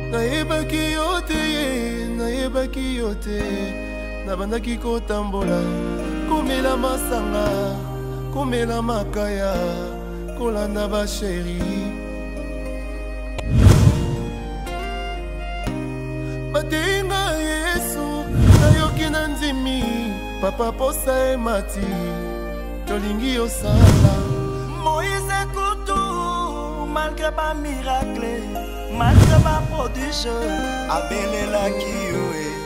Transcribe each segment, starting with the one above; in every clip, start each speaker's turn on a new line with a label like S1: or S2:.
S1: Nayebaki yo te nabandaki kotambola komela masanga komela makaya kolanda ba chéri batenga Yesu nayoki na ndimi papa posa emati tolingi osala
S2: Moïse Koutou malgré pas miracle malgré pas prodige abelelaki yo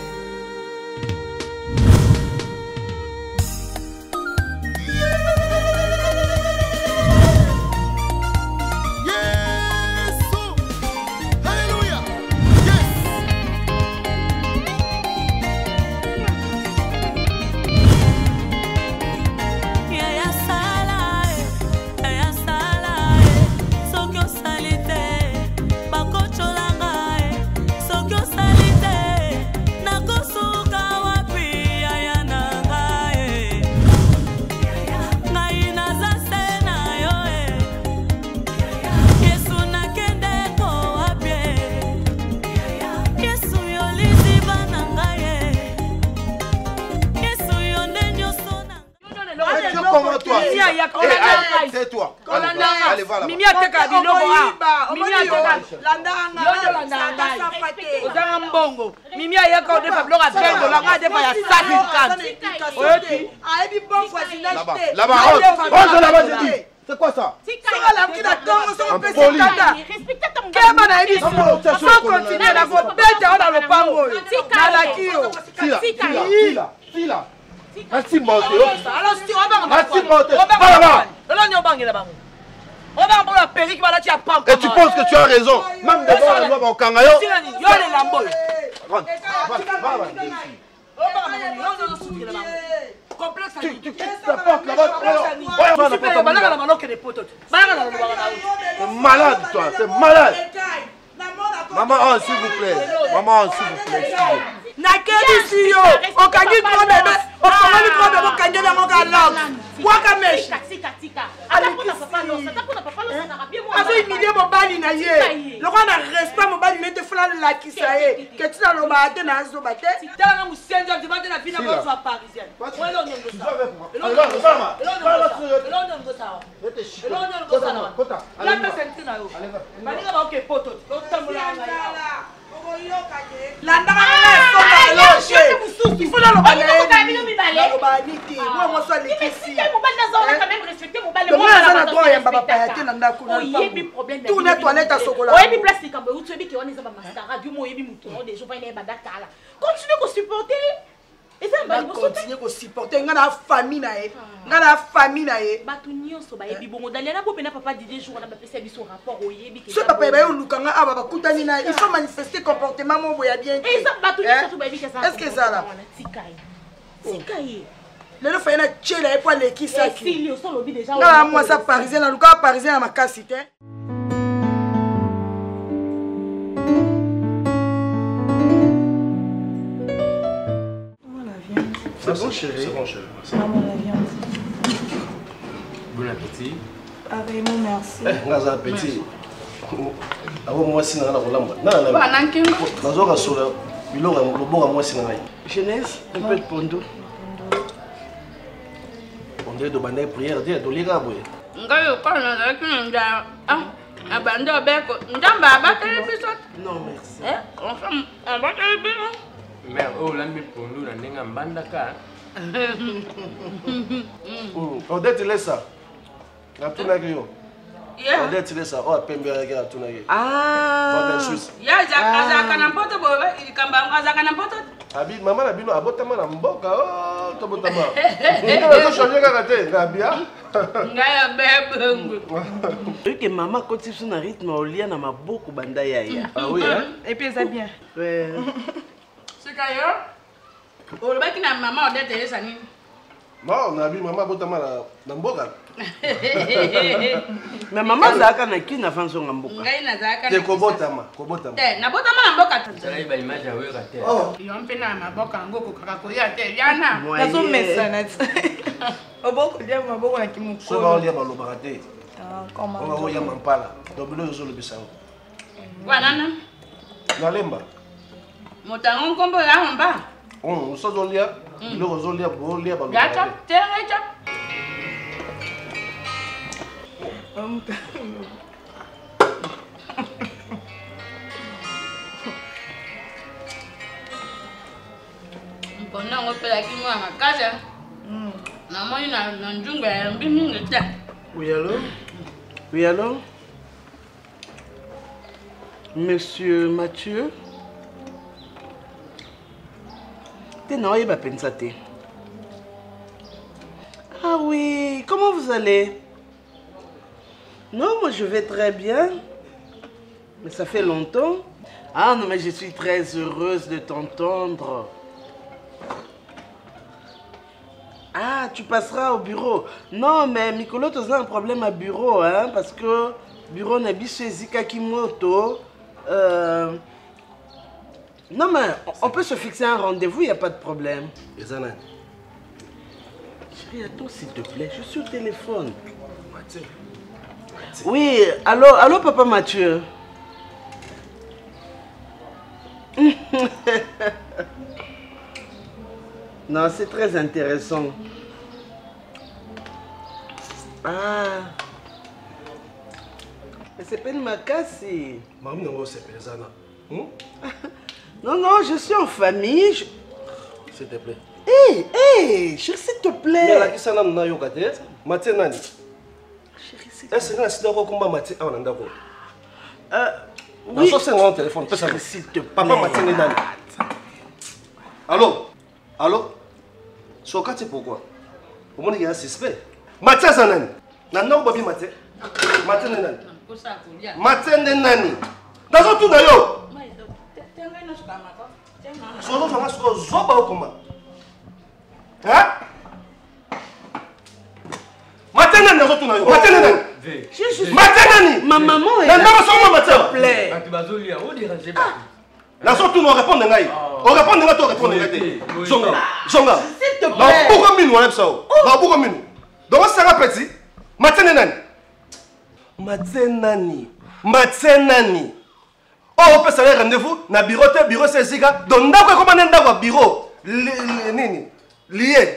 S3: C'est toi. Allez, voilà.
S4: Mimi a teka biloko Mimi a teka mbongo. Mimi a yaka de biloko a bengo la ngade pa ya sati
S3: Là-bas, c'est quoi ça? Merci monter. Et tu penses que tu as raison. Même devant la loi au Kangayo. Tu quittes ta porte là-bas. T'es malade toi, t'es malade. Maman, s'il vous plaît. Maman, s'il vous plaît.
S4: Nakedi siyo, okangi kwa bebe, okangi kwa bebe okangela ngoka log. Waka mesh. Tika. Alikuna papa lo, satapuna papa lo sanarabie mo. Azo imilie mobali na ye. Loko na respect mobali mete fula la kisaye. Ketuna lo baate na azo bate. Tala musenja divante na vina kwa swa parisienne. Welo nyongo sa. Kota. La pesentina yo. Balinga ba oke poto. Otamula nga ya. Landa il faut la continue à supporter la famille na bato nyonso ba yebi bongo daliana bo pena papa Didier jour na ba pesa biso rapport oyebi ke ce papa ba lukanga aba bakutani na il faut manifester comportement mo boya bien et ça bato nyonso ba yebi ke ça est-ce que ça là tikai lelo fa na tchela e po leki saki si yo solo bi déjà na moi ça parisien na luka parisien na makasi te.
S3: C'est bon chérie. C'est bon chérie.
S5: Maman la viande.
S6: Bon appétit.
S5: Vraiment merci.
S3: Bon appétit. Avant moi si na la kolamba. Na.
S5: Ba nankingo.
S3: Nazoka sola. Biloko loboka moi si na ngai.
S4: Jeunesse, un peu de pondo.
S3: Pondo de bande prière de lika boye.
S5: Ngayo kwa na nda abanda beko. Ndamba abatele biso.
S3: Non merci.
S5: Enfin, abatele biso.
S6: Mais oh lambi pondo na ndenga mbandaka.
S3: On dit tu laisses ça. La tuna yo. On dit tu laisse ça. Oh pembe ya la tuna yo.
S4: Ah.
S5: Ya zaka na mpoto bobe ikamba ngazaka na mpoto.
S3: Abi mama na bino abotama na mboka oh to botama. Ndio changer kaka te na bia.
S5: Ngaya bebe.
S4: Oui que maman continue na rythme au lien na maboko banda ya.
S3: Ah oui hein.
S5: Et puis ça bien.
S4: Ouais.
S5: C'est d'ailleurs. Oh le baki na maman odete esa nini?
S3: Non, na bi mama botama na mboka.
S4: Mais maman zaka na ki na fanso ngamboka.
S5: Ngai na zaka.
S3: Te kobotama.
S5: Na botama na mboka.
S6: Sala iba image ya weka te.
S3: Oh.
S5: Yo mpena maboka ngoko kaka koya te yana.
S4: Kaso mesana. Oboko dia maboko na kimuko.
S3: So ba olia ba lobaka te.
S5: Ah, comment?
S3: On va ya mampala. Dobilo zo lo bisango.
S5: Wanana.
S3: Nalemba.
S5: Motango kombo ya mba.
S3: Usozolia. Biloko zolia bolia baloko.
S5: Gacha, terecha. Mpona ngopela kimwa makasa. Namoni na njunga ya mbimi ngeta.
S3: Oui, allô? Oui, allô? Monsieur Mathieu? T'es non, il va penser. Ah oui, comment vous allez? Non, moi je vais très bien. Mais ça fait longtemps. Ah non, mais je suis très heureuse de t'entendre. Ah, tu passeras au bureau. Non, mais Mikolo, tu as un problème à bureau, hein, parce que bureau n'a pas chez Zika Kimoto. Non, mais on peut se fixer un rendez-vous, il n'y a pas de problème. Ezana. Chérie, attends, s'il te plaît, je suis au téléphone. Mathieu. Oui, allô, papa Mathieu. Non, c'est très intéressant. Ah. Mais c'est pas une macasse.
S7: Maman, non, c'est Pézana.
S3: Non, non, je suis en famille.
S7: S'il te plaît.
S3: Hé, chérie, s'il te plaît.
S7: Mais la qui s'en a n'a eu qu'à dire. Mathieu Nani.
S3: Chérie, s'il te
S7: plaît. Est-ce que c'est un combat Mathieu? Ah, on a un
S3: oui.
S7: C'est un téléphone.
S3: Chérie, s'il te plaît.
S7: Papa Mathieu Nani. Allô? Allô? Sokati pourquoi? Au moins il y a un suspect. Mathieu Zanani. Nana ou Babi Mathieu? Mathieu Nani. Mathieu Nani. Dans tout d'ailleurs. Solo fanga soko zoba okoma. Hein? Mathieu Nani dans tout d'ailleurs. Mathieu Nani. Mathieu Nani.
S3: Ma maman est
S7: là. Nana soko Mathieu.
S3: S'il te plaît.
S6: Bazolia, on dérange pas.
S7: Là surtout nous répondre ngai. On répond ngai toi répondre ngai. Zonga. Zonga.
S3: S'il te plaît.
S7: Non, pourquoi minu on aime ça? Non, pourquoi minu? Donc ça sera petit. Mathieu Nani. Mathieu Nani. Mathieu Nani. Oh, on peut savoir rendez-vous na bureau te bureau c'est Zika. Donc ndako comment ndako bureau nini lié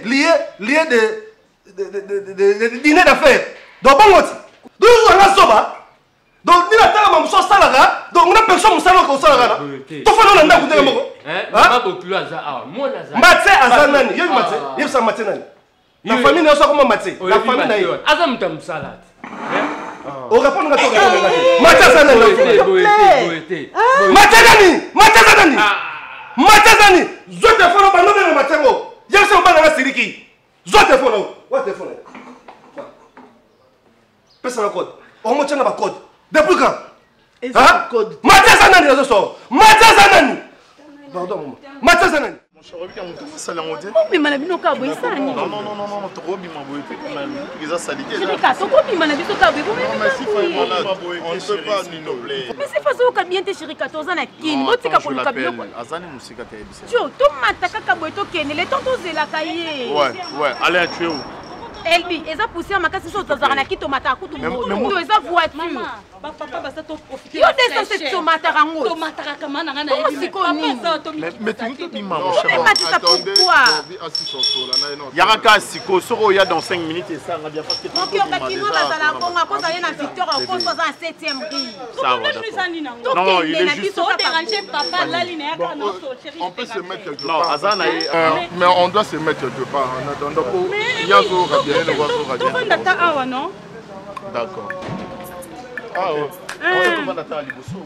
S7: de dîner d'affaires. Donc bon ngoti. Donc on a soba. Donc ni la tala mamuso salaka. Donc on a personne musala ko salaka. To fa na ndako te moko.
S6: Hein? Beaucoup aza ah, moi aza.
S7: Mathieu aza nani? Yebi Mathieu. Yebi sa Mathieu nani? La famille ne sait comment Mathieu. La famille na yo.
S6: Aza mutam salade.
S7: On répond à toi. Mathieu Zanani. Mathieu Zanani. Mathieu Zanani. Mathieu Zanani. Je te fais le ballon de Mathieu. Je sais pas dans la Siriki. Je te fais le. What te fais? Pèse le code. On me tient le code. Depuis quand? Hein? Mathieu Zanani. Mathieu Zanani. Pardon. Mathieu Zanani.
S5: Mais malabino ka boy ça ni.
S1: Non, trop bien boy. Les a salité.
S5: C'est ka to ko bi malabino ka boy.
S1: On ne peut pas ni nous plaît.
S5: Mais c'est façon ka bien te chéri 14 ans na kin. Botika ko luka biloko.
S1: Azani musika te ebisa.
S5: Jo, to mataka ka boy to ken. Le tonto zela kaye.
S1: Ouais, allez tu es où?
S5: Elbi, eza poussé makasi so tozara na kito mata kutu. Yo eza voiture.
S8: Papa basa to profiter.
S5: Yo descends cette tomate rango.
S8: Tomate kama na ngana
S5: elbi.
S1: Mais tu me dis maman cher.
S5: Pourquoi?
S1: Yaraka siko soro ya dans 5 minutes et ça on a bien parce que
S5: donc yo ka kino bazala konga ko za na Victor en cause dans 7e rue.
S1: Ça va. Non, il est juste
S8: déranger papa la ligne ka non chérie.
S1: On peut se mettre quelque part. Non, Azana mais on doit se mettre quelque part en attendant pour Yango Rabien ne voit pas Rabien.
S8: Tout le temps awa non?
S1: D'accord. Ah ouais. On va attendre Liboso.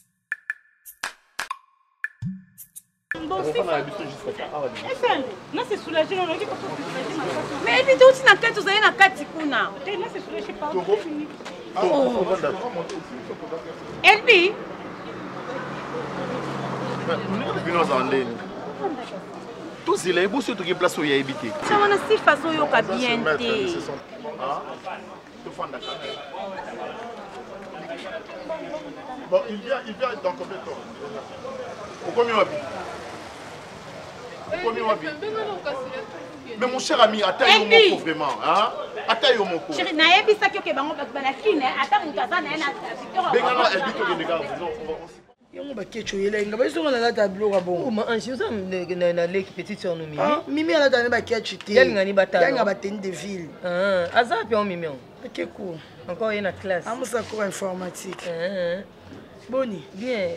S8: Bon, non, c'est soulagé, on a dit qu'on peut soulager ma façon.
S5: Mais elle dit aussi na kati ozaye na kati kuna.
S8: Là, c'est soulagé par
S5: Elbi.
S1: Tout il est beau surtout qui place où il y a habité.
S5: Ça on a si façon yo ka bien té.
S1: Bon, il vient dans combien de temps? Combien on vit? Mais mon cher ami, attends mon vraiment, hein? Attends mon pauvre.
S5: Chérie, na yebi sa ki ke bango ba na kine, ata mutu aza na na Victor.
S1: Bengana elle dit que les gars, on va
S4: Yango ba ketcho yelenga ba isonga na tableau ka bon.
S9: Oh ma ange ça na leki petite sœur no Mimi.
S4: Mimi ala tane ba ketcho te.
S9: Yalinga ni batalo.
S4: Yanga ba tene de ville.
S9: Azapi on Mimi.
S4: OK cool.
S9: Encore une classe.
S4: Amusa cours informatique. Boni.
S9: Bien.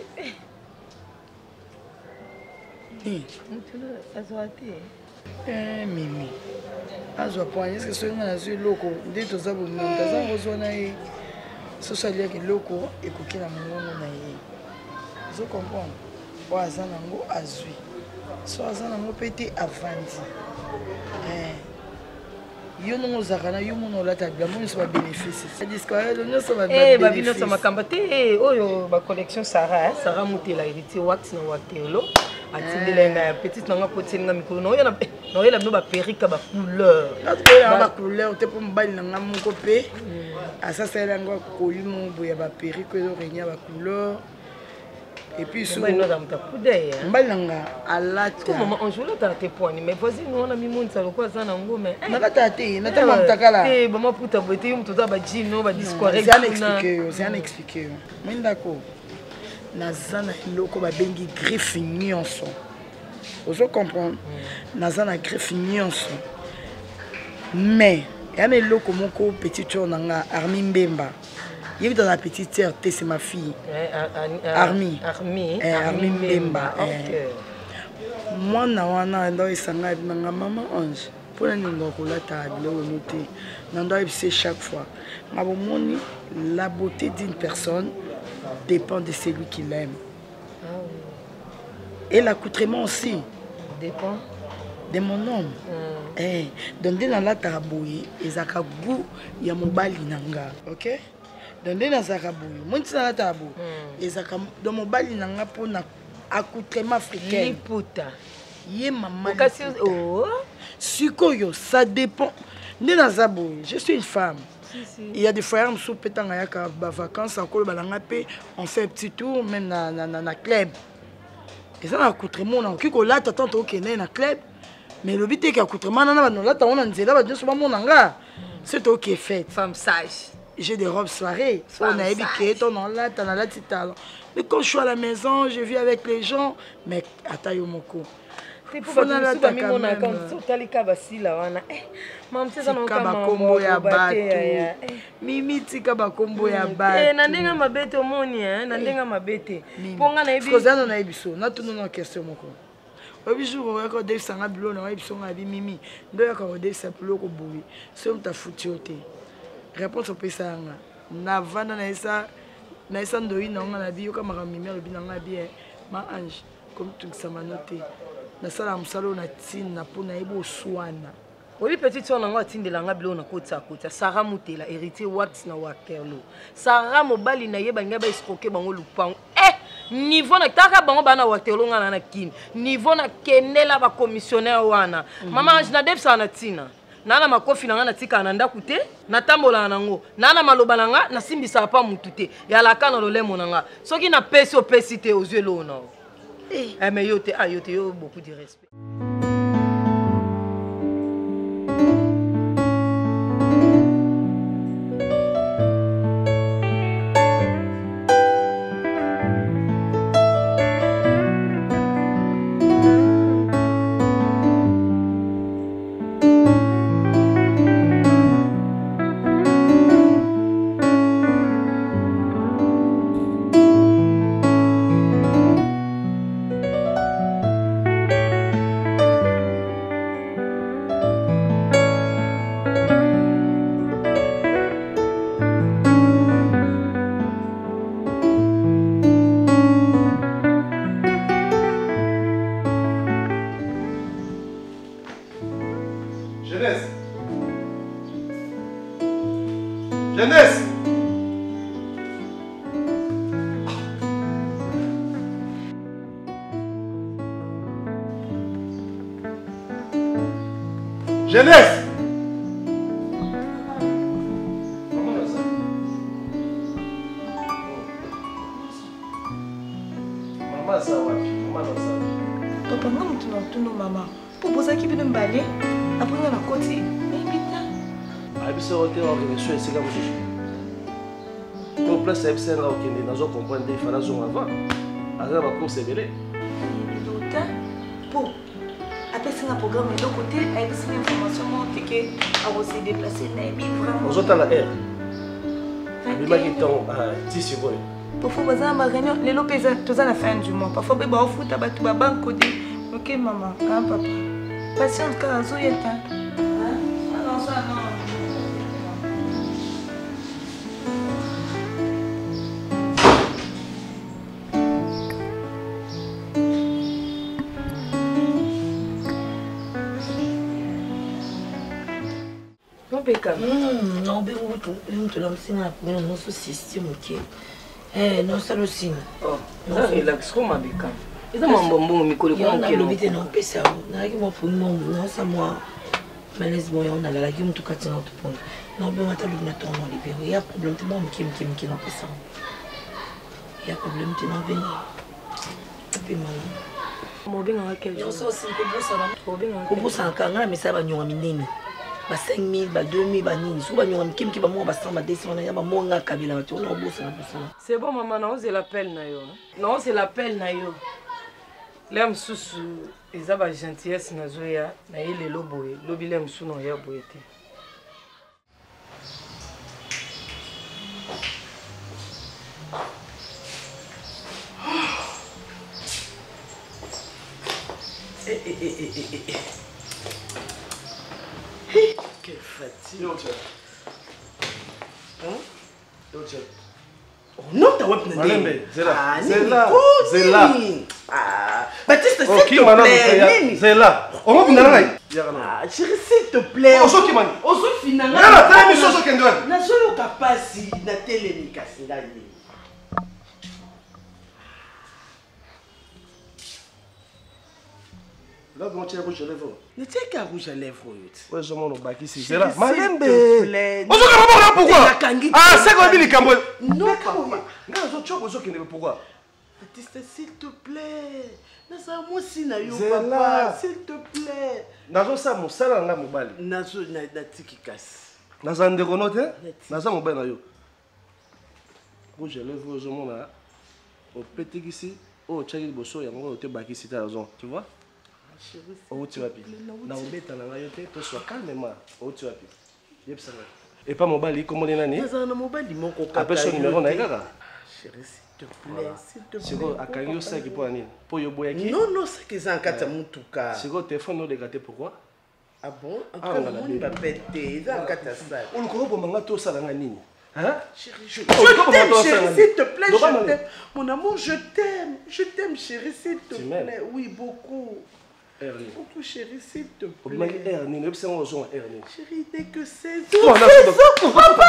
S4: Mimi. Azwa point est-ce que ce nga na sur loko nde to za bo monta za ngozwa na ye. So ça lia ke loko ekoki na mongo na ye. Zo comprendre. Bo azana ngo azwi. So azana ngo pete avandi. Yo no zakana yo mono la tabla mo so ba bénéfice. C'est discours no so ba bénéfice.
S9: Ba bino so makamba te oyo ba collection Sarah, Sarah Mutela héritier wax na Waterloo. Atindela petite nanga potinga mikolo no yena no yela no ba perika ba couleur.
S4: Na tela ba couleur te po mbali nanga moko pe. Asa sela ngo koli mo boya ba perika yo renya ba couleur. Et puis sur
S9: mbali no da mutakude ya.
S4: Mbali nanga alata.
S9: Maman on joue là tes points mais vas-y nous on a mis mon salon quoi ça na ngo mais.
S4: Nakata te na tama mtakala.
S9: Eh ba maputa bote yo mtoza ba jino ba discours.
S4: C'est un expliquer. Mindako. Nazana iloko ba bengi griffe nyonso. Vous comprenez? Nazana griffe nyonso. Mais yana iloko moko petite sœur nanga Armi Mbemba. Il est dans la petite sœur, c'est ma fille. Armi Mbemba. Moi na wana ndo isanga nanga maman Ange. Pour la ningo la table au noté. Nando c'est chaque fois. Mabomoni la beauté d'une personne dépend de celui qui l'aime. Et l'accoutrement aussi
S9: dépend
S4: de mon homme. Donc dans la tabouille, ezaka goût ya mobali nanga, OK? Donc dans la tabouille, mon tina la tabou, ezaka dans mobali nanga pour na accoutrement africain.
S9: Liputa.
S4: Yé maman.
S9: Oh.
S4: Sikoyo, ça dépend. Dans la tabouille, je suis une femme. Il y a des frères qui sont en vacances, on fait un petit tour, même dans le club. Et ça, l'accoutrement, on a un club, mais le but est qu'accoutrement, c'est ok fait.
S9: Femme sage.
S4: J'ai des robes soirées, on a ébiqué, on a là, on a là, mais quand je suis à la maison, je vis avec les gens, mais attends, Yomoko. Mimi tika bakombo ya bate.
S9: Na ndenga mabete omoni na ndenga mabete.
S4: Ponga na ebi. Kozana na ebiso, na tunu na question moko. Obi jour o ko Dave sanga bilo na ebiso nga bi Mimi. Ndo ya ko Dave saplo ko boui. So mta futi ote. Réponse au pesa nga. Na vanda na esa ndoi na nga na bi yo ka maka Mimi lo bi na nga bi ma Ange comme tu sama noté. Na sala musalo na tin na pona ebo swana.
S9: Oui, petite soeur nanga tindela nga bilo na kota kota. Sarah Mutela héritier wax na Waterloo. Sarah mobali na yeba nga ba escroquer bango lupango. Niveau na taka bango bana Waterloo nga na kin. Niveau na kenela ba commissionnaire wana. Mama Ange na def sa na tina. Nana makofi na nga na tika na ndaku te, na tambola nango. Nana maloba na nga na simbisa pa mutu te. Ya la kana lolemo na nga. Soki na pesi opesi te aux yeux lona. Mais yo te yo beaucoup de respect.
S7: Jeunesse. Jeunesse. Maman ça va. Maman ça.
S4: Papa nga mutu na tuno mama. Popoza ki bino mbale. Après na koti.
S7: Abisa hotel organisation et c'est comme ça. Pour place abisa nga okende nazo comprendre des fala zone avant. aza ba course ebele
S4: lota po apesi na programme de côté ayebisi na information mo teke akose déplacer nayebi vraiment
S7: ozotala air abimaki ntongo 10 secondes
S4: parfois baza na baréunion lelo mpe toza na fin du mois parfois mpe baofuta bato babankode ok mama papa patiente kaka azoyeta
S9: Non, mais tu l'as aussi dans le système, ok. Non, ça le signe.
S3: Oh, relax, comment bécam? Et ça m'a bon micro
S9: on a l'obité non pesa. Na ki mo pour moi, non ça moi. Malaise moi on a la gueule tout cas dans tout point. Non, mais mata lu na ton mon libéré. Il y a problème tout bon qui non pesa. Il y a problème tu non venir. Et puis mal. Mo benga quel jour ça aussi ko bossa ba. Ko benga. Ko bossa kanga mais ça ba nyonga minene. Ba 5000 ba 2000 ba nini so ba nyonga kimki ba mo ba 100 ba 200 na ya ba mo nga kabila ba tu on bossa na bossa.
S3: C'est bon maman, non, c'est l'appel na yo. Non, c'est l'appel na yo. Lem susu eza ba gentillesse na zoya na ile loboye. Lobi lem su no ya boyete. Quelle fatigue. Oh non, t'as web
S7: Malembe, Zela.
S3: Ah, Baptiste, s'il te plaît.
S7: Zela. On va venir là.
S3: Ah, chérie, s'il te plaît.
S7: On s'occupe, man.
S3: On s'occupe finalement.
S7: Non, non, t'as mis sur ce qu'elle doit.
S3: Na solo kapasi na télé kasinga ni.
S7: Là, on tient rouge à lèvres.
S3: Ne tiens qu'à rouge à lèvres.
S7: Ouais, je m'en vais ici. Zela.
S3: Malembe.
S7: On s'occupe pas pourquoi? Ah, c'est quoi Billy Camboy?
S3: Non, papa.
S7: Non, on s'occupe pourquoi?
S3: Baptiste, s'il te plaît. Naza moi si na yo
S7: Zela.
S3: papa, s'il te plaît.
S7: Nazo sa mosala nga mobali.
S3: Nazo na tiki kasi.
S7: Naza ndeko no te? Naza mobali na yo. Rouge à lèvres, je m'en vais. Au petit ici, au tchaki bosso yango au te bakisi ta raison, tu vois?
S3: Chérie.
S7: Au tu vas pi. Na obeta na nga yo te, to sois calmement. Au tu vas pi. Yep ça va. Et pas mobali comme on est nani?
S3: Naza na mobali moko kaka.
S7: Appelle son numéro na kaka.
S3: Chérie, s'il te plaît, s'il te plaît.
S7: Siko akangi osaki po ani. Po yo boyaki.
S3: Non, non, c'est que ça en kata mutuka.
S7: Siko téléphone no dégaté pourquoi?
S3: Ah bon? En tout cas, on va péter. Ça en kata ça.
S7: On le connaît pour manga to sala nga nini? Hein?
S3: Chérie, je t'aime, chérie, s'il te plaît, je t'aime. Mon amour, je t'aime, chérie, s'il te plaît. Oui, beaucoup.
S7: Ernie.
S3: Beaucoup, chérie, s'il te plaît.
S7: Ernie, ne sais pas Ernie.
S3: Chérie, dès que c'est
S9: Papa!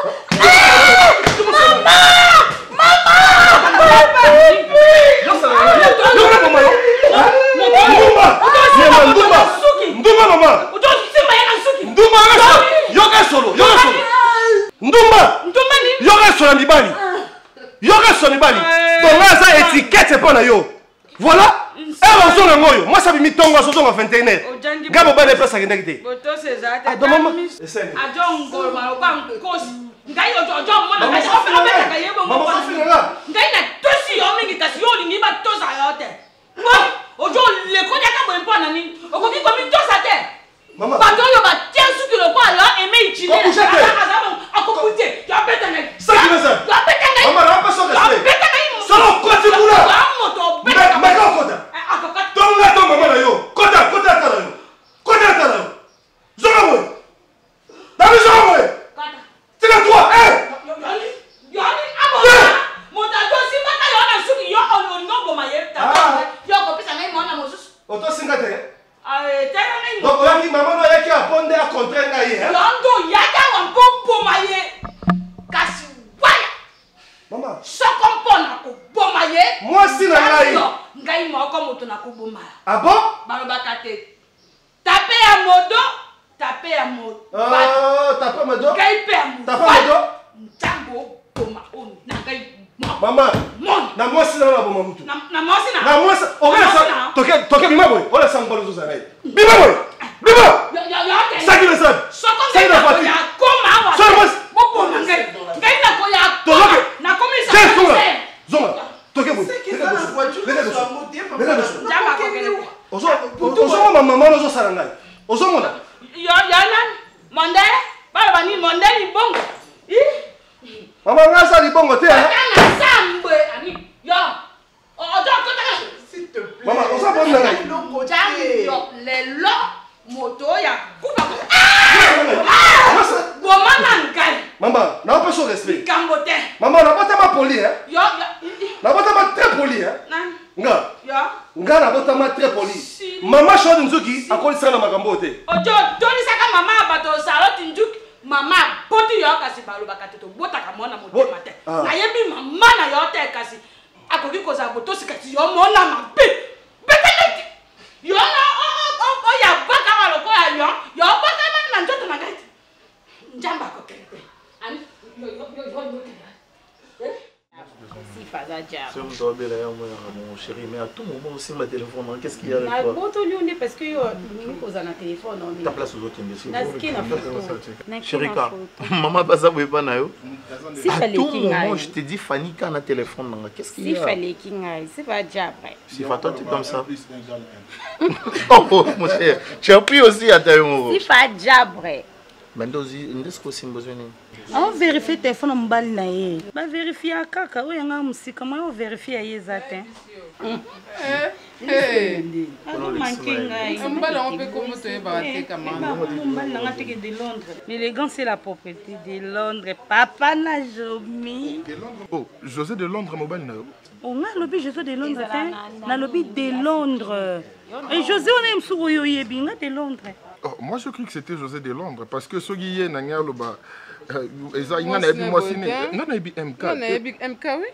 S7: Voilà. Moi, ça me tombe à 21h. Gabo ba déplacer à Gendagité.
S5: Boto c'est ça.
S7: Ah, donc maman.
S5: Adjon ngoma ba kosi. Ngai ojo mona ka fa ba ka yebo mo ba. Ngai na tosi o mingi tasi o lingi ba tosa yote. Ojo le ko ya ka bo mpona ni. Okoki ko mi tosa te.
S7: Maman.
S5: Ba to yo ba tia suki lo kwa la e me ichile. Akokute. Ya beta ngai.
S7: Ça qui veut ça.
S5: Ya beta ngai.
S7: Maman, on pas ça de
S5: ça. Ya beta ngai.
S7: Solo côté boula.
S5: Ya moto beta.
S7: Mais kota. Tonga to maman yo. Kota ta yo. Kota ta yo. Zoro. Dami zoro. C'est la toi,
S5: Yani abo. Monta do simaka yo na suki yo ono ngoma yeta. Yo ko pesa ngai mona mosusu.
S7: Oto singate.
S5: Tera ngai.
S7: Donc oyaki maman no yaki aponde a contraire ngai hein.
S5: Yondo yaka wa pompo maye. Kasi waya.
S7: Maman.
S5: Sokompona ko bomaye.
S7: Moi si na ngai.
S5: Ngai moko moto na ko boma.
S7: Ah bon?
S5: Balobaka te. Tape ya modo. Tape ya modo.
S7: Ah, tape modo.
S5: Ngai pe modo.
S7: Tape modo.
S5: Ntango boma on na ngai.
S7: Maman. Na moi si na boma mutu.
S5: Na moi si na.
S7: Na moi si. Toke bima boy. Ola sang balo zo zanai. Bima boy. Bima.
S5: Ya.
S7: Ça qui le savent.
S5: Ça ya koma wa.
S7: Ça moi.
S5: Bobo ngai. Ngai na ko ya.
S7: Toke.
S5: Na komi sa.
S7: Zonga. Toke boy. ça là. Ozo mona.
S5: Yanan, monde, baba ni monde ni bongo.
S7: Maman ngasa li bongo te hein.
S5: Sambe ani. Yo.
S4: S'il te plaît.
S7: Maman, on s'en va là.
S5: Les lots moto ya kuba.
S7: Maman, n'a pas son respect.
S5: Gambote.
S7: Maman, n'a pas ta poli hein.
S5: Yo.
S7: N'a pas ta très poli hein. Nga.
S5: Yo.
S7: Nga n'a pas ta très poli. Maman chante nzuki akoli sana magambote.
S5: Ojo doni saka mama bato saloti nzuki. Mama poti yo kasi balo bakateto bota kamona motema te. Na yebi mama na yo te kasi. Akoki koza boto sikati yo mona mabe. Betelete. Yo na ya baka walo ko ya yo baka na njoto na gati. Njamba ko kelete. Ani yo. Si pas à diable.
S1: Si on doit bien mon chéri, mais à tout moment aussi ma téléphone, qu'est-ce qu'il y a avec toi?
S5: Parce que nous posons un téléphone.
S1: Ta place aux autres,
S5: Chéri,
S1: maman pas ça vous pas na yo. À tout moment je te dis Fanny quand on a téléphone, qu'est-ce qu'il y a?
S5: Si fallait qu'il aille, c'est pas diable.
S1: Si toi tu es comme ça. Oh mon cher, tu as pris aussi à ta mot.
S5: Si pas diable.
S1: Maintenant est-ce que c'est besoin?
S8: On vérifie téléphone mobile na ye. Ba vérifier kaka oyo nga musika moi on vérifie ye zatin. L'élégance c'est la propriété de Londres. Papa na Jomi.
S1: Oh, José de Londres mobile na yo.
S8: On a lobby José de Londres. Na lobby de Londres. Et José on aime sou yo yebinga de Londres.
S1: Oh, moi je crois que c'était José de Londres parce que ce qui est na ngalo ba eza ina na bi moi ciné. Non na bi MK.
S10: Non na bi MK oui.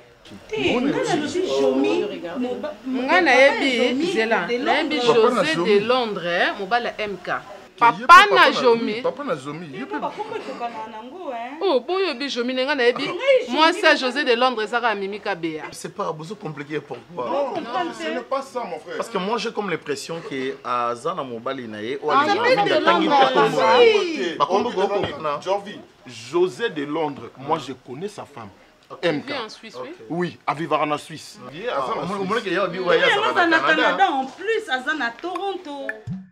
S8: Ngana
S10: yebi Zela. Na yebi José de Londres, mobile MK. Papa na Jomi.
S1: Papa na Jomi.
S10: Oh, pour yebi Jomi ngana yebi. Moi c'est José de Londres ça Mimi Kabea.
S1: C'est pas beaucoup compliqué pourquoi?
S10: Non,
S1: ce n'est pas ça mon frère. Parce que moi j'ai comme l'impression que à Zana mobile naé ou José de Londres, moi je connais sa femme.
S10: MK. Il vit en Suisse, oui.
S1: Oui, à vivre en Suisse.
S8: Il y a Canada en plus, à Toronto.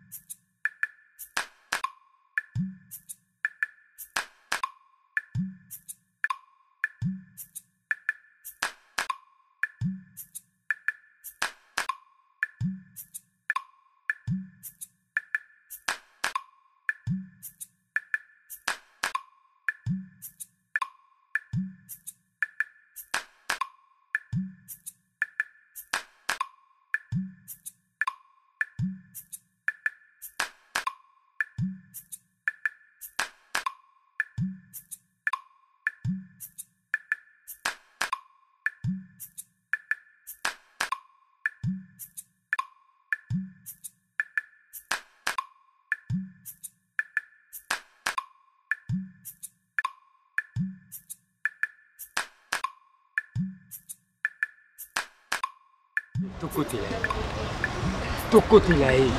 S6: Tokoti la ye.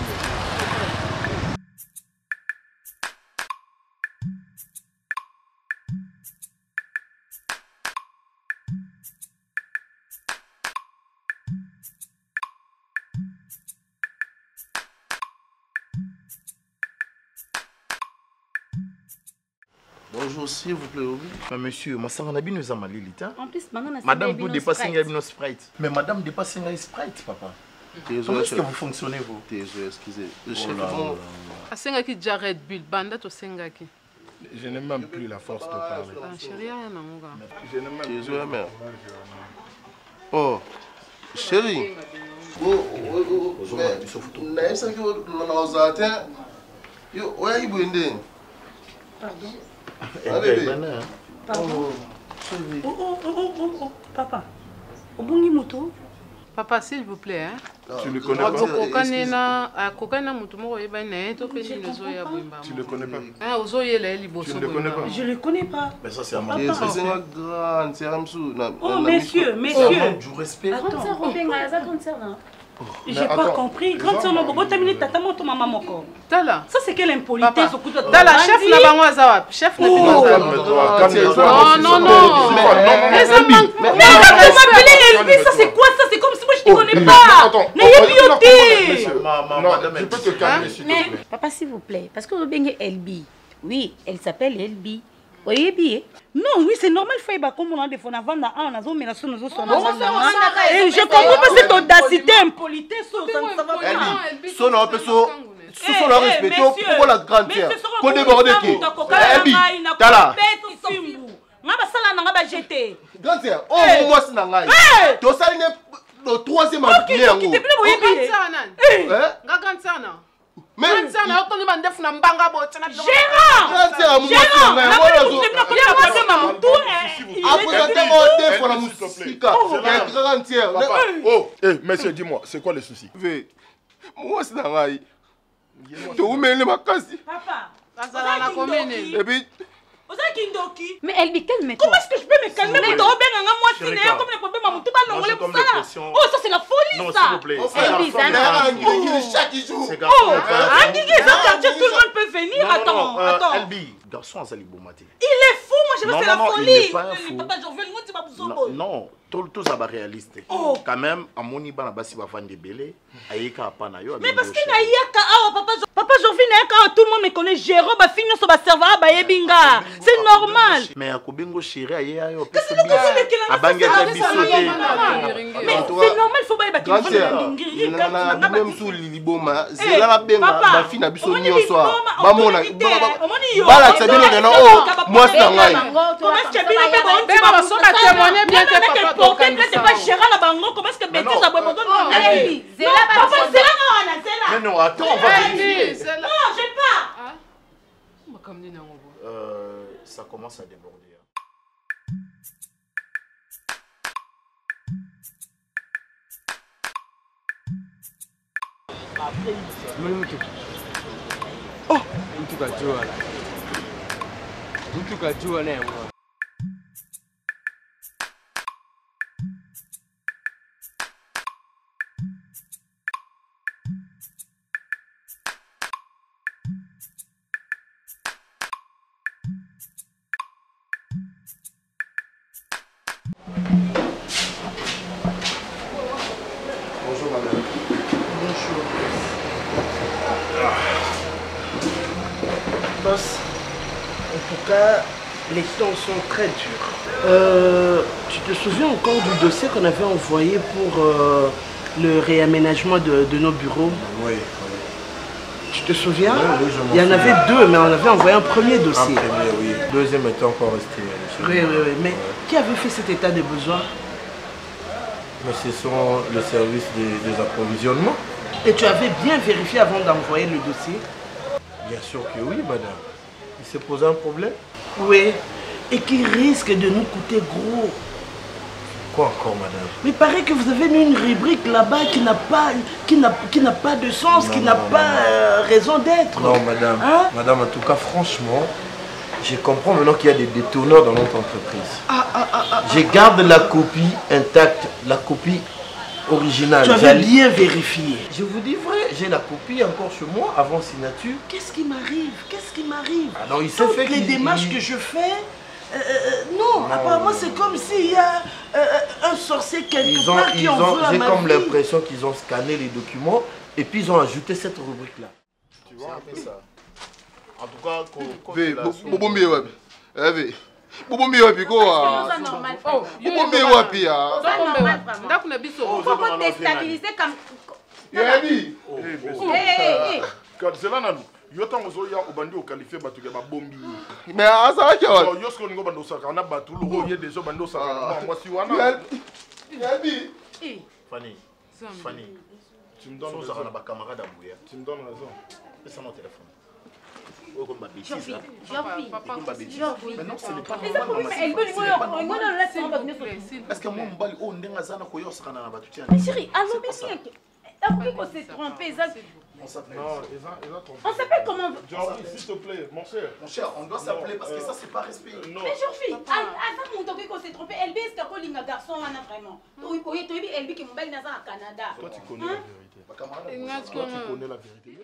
S1: Bonjour, s'il vous plaît. Monsieur, ma sœur, on a bien nous amalilita.
S8: En plus,
S1: madame, vous dépassez un Sprite. Mais madame dépasse un Sprite, papa. Comment est-ce que vous fonctionnez, vous? Excusez.
S10: Asengaki Jared Bull, banda to sengaki.
S1: Je n'ai même plus la force de parler.
S10: Chérie, rien à mon gars.
S1: Je n'ai même plus la force. Oh, chérie.
S8: Pardon.
S1: Pardon.
S8: Oh, papa. Obungi moto.
S10: Papa, s'il vous plaît. Hein?
S1: Tu le connais pas?
S10: Tu le connais
S1: pas? Tu ne le connais pas?
S8: Je le connais pas.
S1: Mais ça, c'est à moi.
S8: Oh, messieurs.
S1: Du respect.
S8: J'ai pas compris. Quand on a beaucoup terminé, tata moto maman moko.
S10: Tala.
S8: Ça c'est quelle impolitesse au coup de
S10: Tala, chef na bango azawa. Chef na bango azawa. Non.
S8: Mais ça c'est quoi ça? C'est comme si moi je Tu connais pas. N'ayez bioté.
S1: Non, tu peux te calmer s'il te plaît.
S11: Papa, s'il vous plaît, parce que vous baignez Elbi. Oui, elle s'appelle Elbi. Voyez bien.
S8: Non, oui, c'est normal. Il faut comme on a des fonds avant, et je comprends pas cette audacité, impolitesse.
S7: Elbi, son nom peut se la respecter pour la grande terre. Qu'on déborde qui Elbi, t'as là. Grande terre, oh, moi c'est nangai. Tu as ça le troisième année.
S10: Même ça, on a entendu ma défense en banga bot.
S1: Oh, monsieur, dis-moi, c'est quoi le souci?
S7: Moi c'est nangai. Tu où mets ma casse?
S8: Papa,
S7: et puis
S11: mais Elbi, calme-toi.
S8: Comment est-ce que je peux me calmer pour te rebenga moi ciné comme les problèmes à mon tout bas l'ongolais pour ça? Oh, ça c'est la folie ça.
S1: Non, s'il vous plaît.
S11: Elbi, ça
S7: chaque jour.
S8: Oh, quartier, tout le monde peut venir. Attends.
S1: Elbi, garçon, ça libomate.
S8: Il est fou, moi je veux c'est la folie.
S1: Papa, je veux moi tu vas vous non. Tout ça va réaliste. Quand même, à mon niveau, basi va vendre des bélés. Aïka pas na yo.
S8: Mais parce qu'il n'a yaka papa Jovi n'a yaka tout le monde me connaît Jérôme ba fini so ba serveur ba yebinga. C'est normal.
S1: Mais à Kobingo chéri aïe yo. Qu'est-ce que c'est? Abanga bisoté.
S8: Mais c'est normal faut ba
S7: grande sœur. Na même sous liboma, c'est là la benga ba fini na biso nyonso. Ba mona. Bala tsabino ngeno oh, moi c'est nangai.
S8: Comment est-ce que bino be bon
S10: va so ba témoigner bien que papa
S8: c'est pas gérant la bango, comment est-ce que Betty ça va me donner? C'est là papa, c'est là non, c'est là.
S1: Mais non, attends, on va vérifier.
S8: Non, j'ai pas.
S1: Ça commence à déborder.
S6: Oh, Mtuka na yango.
S1: Bonjour madame.
S3: Bonjour. Boss, en tout cas, les temps sont très durs. Tu te souviens encore du dossier qu'on avait envoyé pour le réaménagement de nos bureaux?
S1: Oui.
S3: Tu te souviens?
S1: Oui, je m'en
S3: Il y en avait deux, mais on avait envoyé un premier dossier.
S1: Un premier, oui. Deuxième était encore estimé.
S3: Oui. Mais qui avait fait cet état de besoin?
S1: Mais ce sont le service des approvisionnements.
S3: Et tu avais bien vérifié avant d'envoyer le dossier?
S1: Bien sûr que oui, madame. Il s'est posé un problème?
S3: Oui. Et qui risque de nous coûter gros.
S1: Quoi encore, madame?
S3: Mais il paraît que vous avez mis une rubrique là-bas qui n'a pas de sens, qui n'a pas raison d'être.
S1: Non, madame. Hein? Madame, en tout cas, franchement, je comprends maintenant qu'il y a des détourneurs dans notre entreprise. Je garde la copie intacte, la copie originale.
S3: Tu avais bien vérifié.
S1: Je vous dis vrai, j'ai la copie encore chez moi avant signature.
S3: Qu'est-ce qui m'arrive? Qu'est-ce qui m'arrive?
S1: Alors, il s'est fait
S3: les démarches que je fais. Non, apparemment c'est comme s'il y a un sorcier quelque part qui en veut à ma vie.
S1: J'ai comme l'impression qu'ils ont scanné les documents et puis ils ont ajouté cette rubrique-là. Tu vois un peu ça. En tout cas,
S7: Bobombi wapi? Bobombi wapi quoi? Bobombi wapi ya?
S11: Faut déstabiliser comme...
S7: Yabi.
S1: C'est là, Nanou. Yotan ozoya obandi o qualifier batu ke ba bombi.
S7: Mais asa acha.
S1: Yosko ngo bando saka na batu lo ye déjà bando saka. Moi si wana.
S7: Yabi.
S1: Fanny. Tu me donnes raison na ba camarade Abouya. Tu me donnes raison. Laisse mon téléphone. Oh comme ma bêtise là. Mais non, ce n'est pas normal. Est-ce que moi mbali o ndenga zana ko yosaka na batu tiana.
S11: Mais chérie, allô bien. On s'est trompé, ça.
S1: On
S11: s'appelle comment?
S1: Georgie, s'il te plaît, mon cher. Mon cher, on doit s'appeler parce que ça, c'est pas respect.
S11: Non. Mais Georgie, avant mon temps qu'on s'est trompé, Elbi, est-ce qu'on a un garçon, on a vraiment? Oui, tu as Elbi qui est mobile dans le Canada.
S1: Toi, tu connais la vérité. Toi, tu connais la vérité.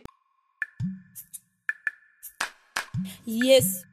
S11: Yes.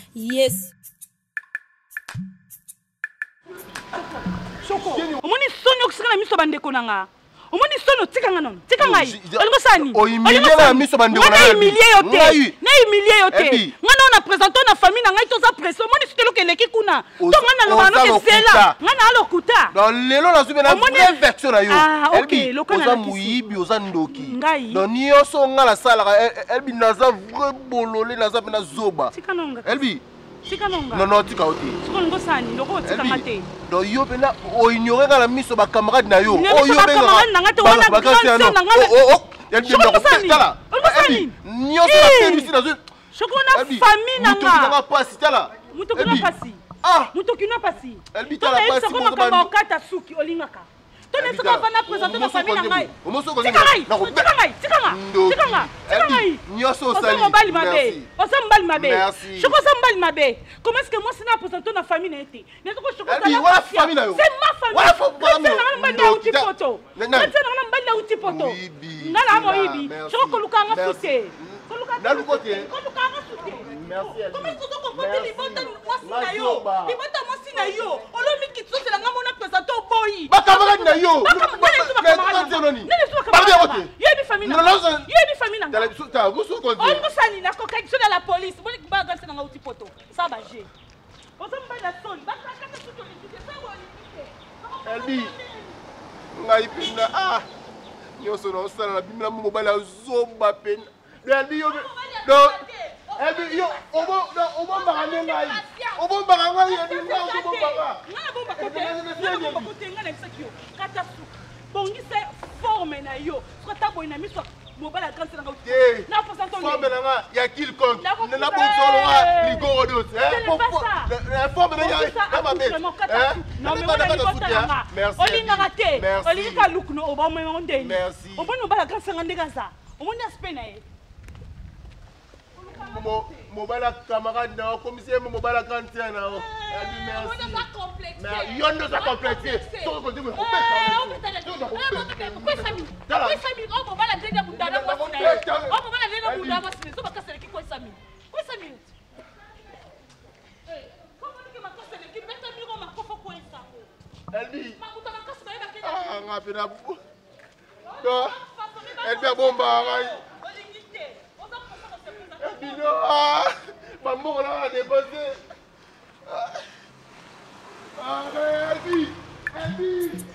S8: Soko. Omoni so okisika na miso bandeko nanga. Omoni sono tikanga non. Tikanga yi. Olingo sani.
S7: Oimilie na miso bandeko nanga.
S8: Na humilier yo te. Na humilier yo te. Ngana on a présenté na famille nanga itoza pression. Omoni sitelo keleki kuna. To ngana lo bano ke sela. Ngana alo kuta.
S7: Dans lelo na zube na vraie version na yo.
S8: Ah OK, lokana
S7: oza muyibi oza ndoki. Donc nyonso ngala sala elbi naza vrai bololé naza pena zoba.
S8: Tikanonga.
S7: Elbi
S8: Tikanonga.
S7: Non tika oti.
S8: Tikongo sani loko tikanga te.
S7: Donc yo pena o ignorer ngala miso ba camarade na yo.
S8: O yo benga nanga te wana grande nanga.
S7: Elbi ndako tala. Elbi nyonso na tenisi na zo.
S8: Shokona famille nanga.
S7: Muto kina pasi tala.
S8: Muto kina pasi.
S7: Ah,
S8: muto kina pasi.
S7: Elbi tala pasi
S8: mo kama okata suki olingaka. Tone soko bana présenter na famille nanga. Tikanga.
S7: Nyoso sali.
S8: Osa mbali mabe. Choko sa mbali mabe. Comment est-ce que moi sina présenter na famille na été? N'est-ce que choko sa
S7: la famille na yo.
S8: C'est ma famille.
S7: Wala faut pas me.
S8: Ngala moyibi. Choko lukanga fute.
S7: Merci.
S8: Comment est-ce que tu comprends libota mwasi na yo? Libota mwasi na yo. Olomi kitso la ngamo na présenter au boy.
S7: Ba camarade na yo. Elbi, ngai pena ah, nyoso na osala na bimela mobile azomba pena. Elbi yo, no, Elbi yo, obo mbanga ngai, obo mbanga ngai, Elbi ngai obo mbanga.
S8: Bongisa forme na yo. Sota boy na miso mobile account na ngauti.
S7: Na présenter forme na nga ya kilkon. Na bonzolo wa ligoro dos, forme na ya na mabe.
S8: Non mais on a merci. Olinga raté. Olinga look no oba mo ndeni.
S7: Merci.
S8: Obona mobile account nga ndekaza. Omoni aspect na ye.
S7: Mobile camarade na commissaire mobile account na. Merci. Mais yon nous a complexé. Tout le monde Elbi. Ah, ngapina. Elbi bomba ngai. Elbi no. Ah, maman là a déposé. Ah, Elbi. Elbi.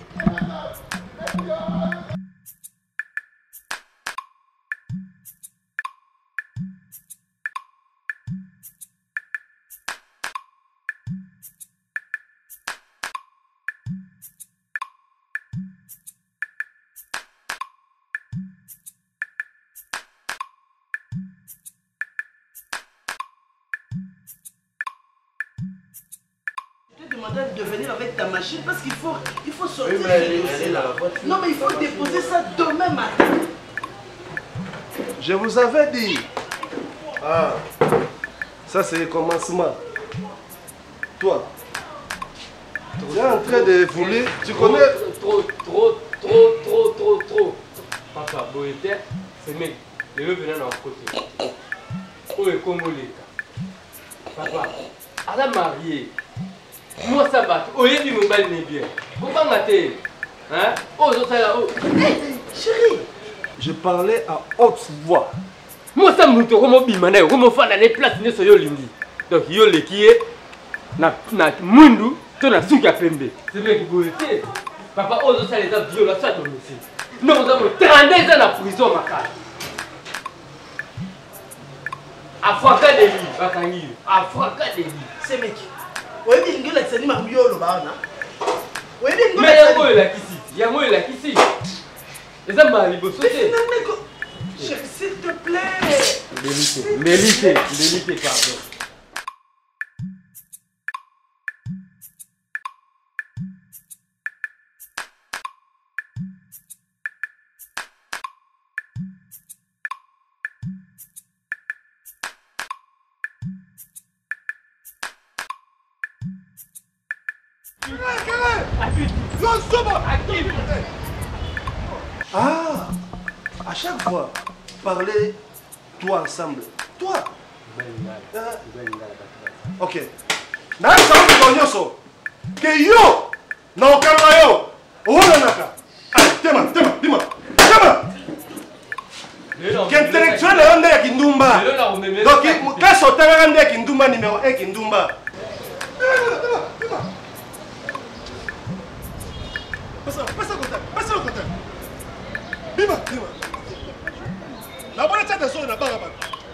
S3: De venir avec ta machine parce qu'il faut sortir. Oui, mais là. Non mais il faut déposer ça demain matin.
S7: Je vous avais dit. Ah, ça c'est le commencement. Toi, tu es en train de voler. Tu connais
S6: Trop. Papa, Boété, c'est mec. Je veux venir dans côté. Où est Congolais? Papa, à la mariée. Moi ça va, au lieu de me balayer bien. Pourquoi mater? Hein? Oh, ça là.
S3: Chérie,
S7: je parlais à haute voix.
S6: Moi ça me tourne mon bimane, comment faire les places ne soyons limbi. Donc yo le qui est na mundu, tu na suka pembe. C'est mec Boété. Papa, oh ça les a violés ça domicile. Nous avons 32 ans la prison ma carte. Afaka de lui, bakangi. Afaka de lui.
S3: C'est mec. Oui, il y a des gens qui ont mais
S6: il y a moi là ici. Il y a moi là ici. Et ça m'a libre sauter.
S3: S'il te plaît.
S6: Mélité, pardon.
S7: Ah, à chaque fois, parlez toi ensemble. Toi. Ok. Que yo, no yo. numéro 1 Kindumba. Passa le contact. Bima. La bonne tête de son n'a pas rabat.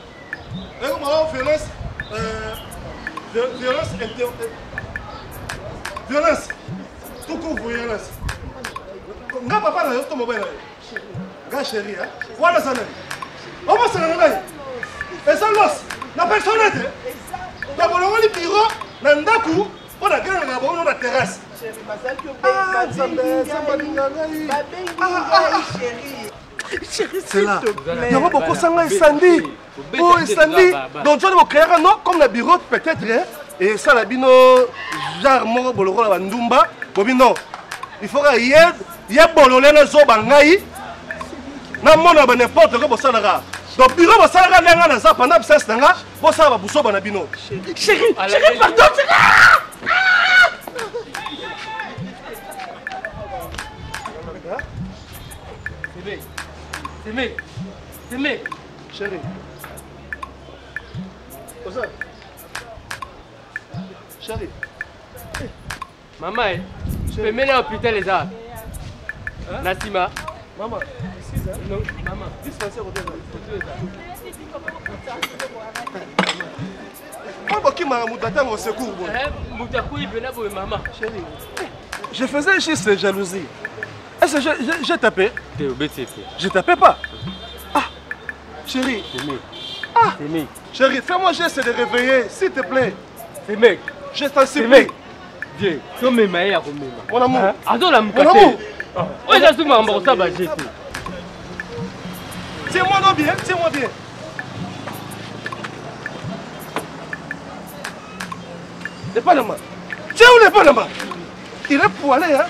S7: Violence. Tout court violence. Nga papa na yo to mobile. Nga chérie, hein. Voilà ça. On va se réveiller. Et ça los. Na personnalité. Na bolongo li bureau na ndaku pour la grande na bolongo na terrasse. Chérie, masal que chérie, c'est là. Il y a beaucoup de sang incendie. Oh, incendie. Donc, tu vas créer un nom comme le bureau, peut-être. Et ça, la bino, genre, mon boloro, la bandumba. Non, il faudra y a bololé na zo bangai. Na mona ba n'importe quoi bosanara. Donc, bureau bosanara lenga na za pendant 5 ans. Bosa ba buso bana bino. Chérie, pardon. C'est mec. Chérie. Cosa? Chérie.
S6: Maman, tu peux mener à l'hôpital les arts. Nassima.
S7: Maman,
S6: non, maman.
S7: Dispensaire au début. Comment qui m'a moutaté au secours?
S6: Moutakou, il venait pour maman.
S7: Chérie. Je faisais juste jalousie. Est-ce que j'ai tapé? Je tapais pas. Ah, chérie. Ah, chérie, fais-moi geste de réveiller, s'il te plaît.
S6: C'est mec.
S7: Je t'en supplie.
S6: Viens, tu me mets à
S7: mon amour.
S6: Attends la moukaté. Mon amour. Oh, il a tout ma mort, ça va jeter.
S7: Tiens-moi non bien, tiens-moi bien. Les Panama. Tiens où les Panama? Il est poilé, hein?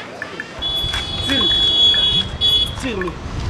S7: Tire-lui.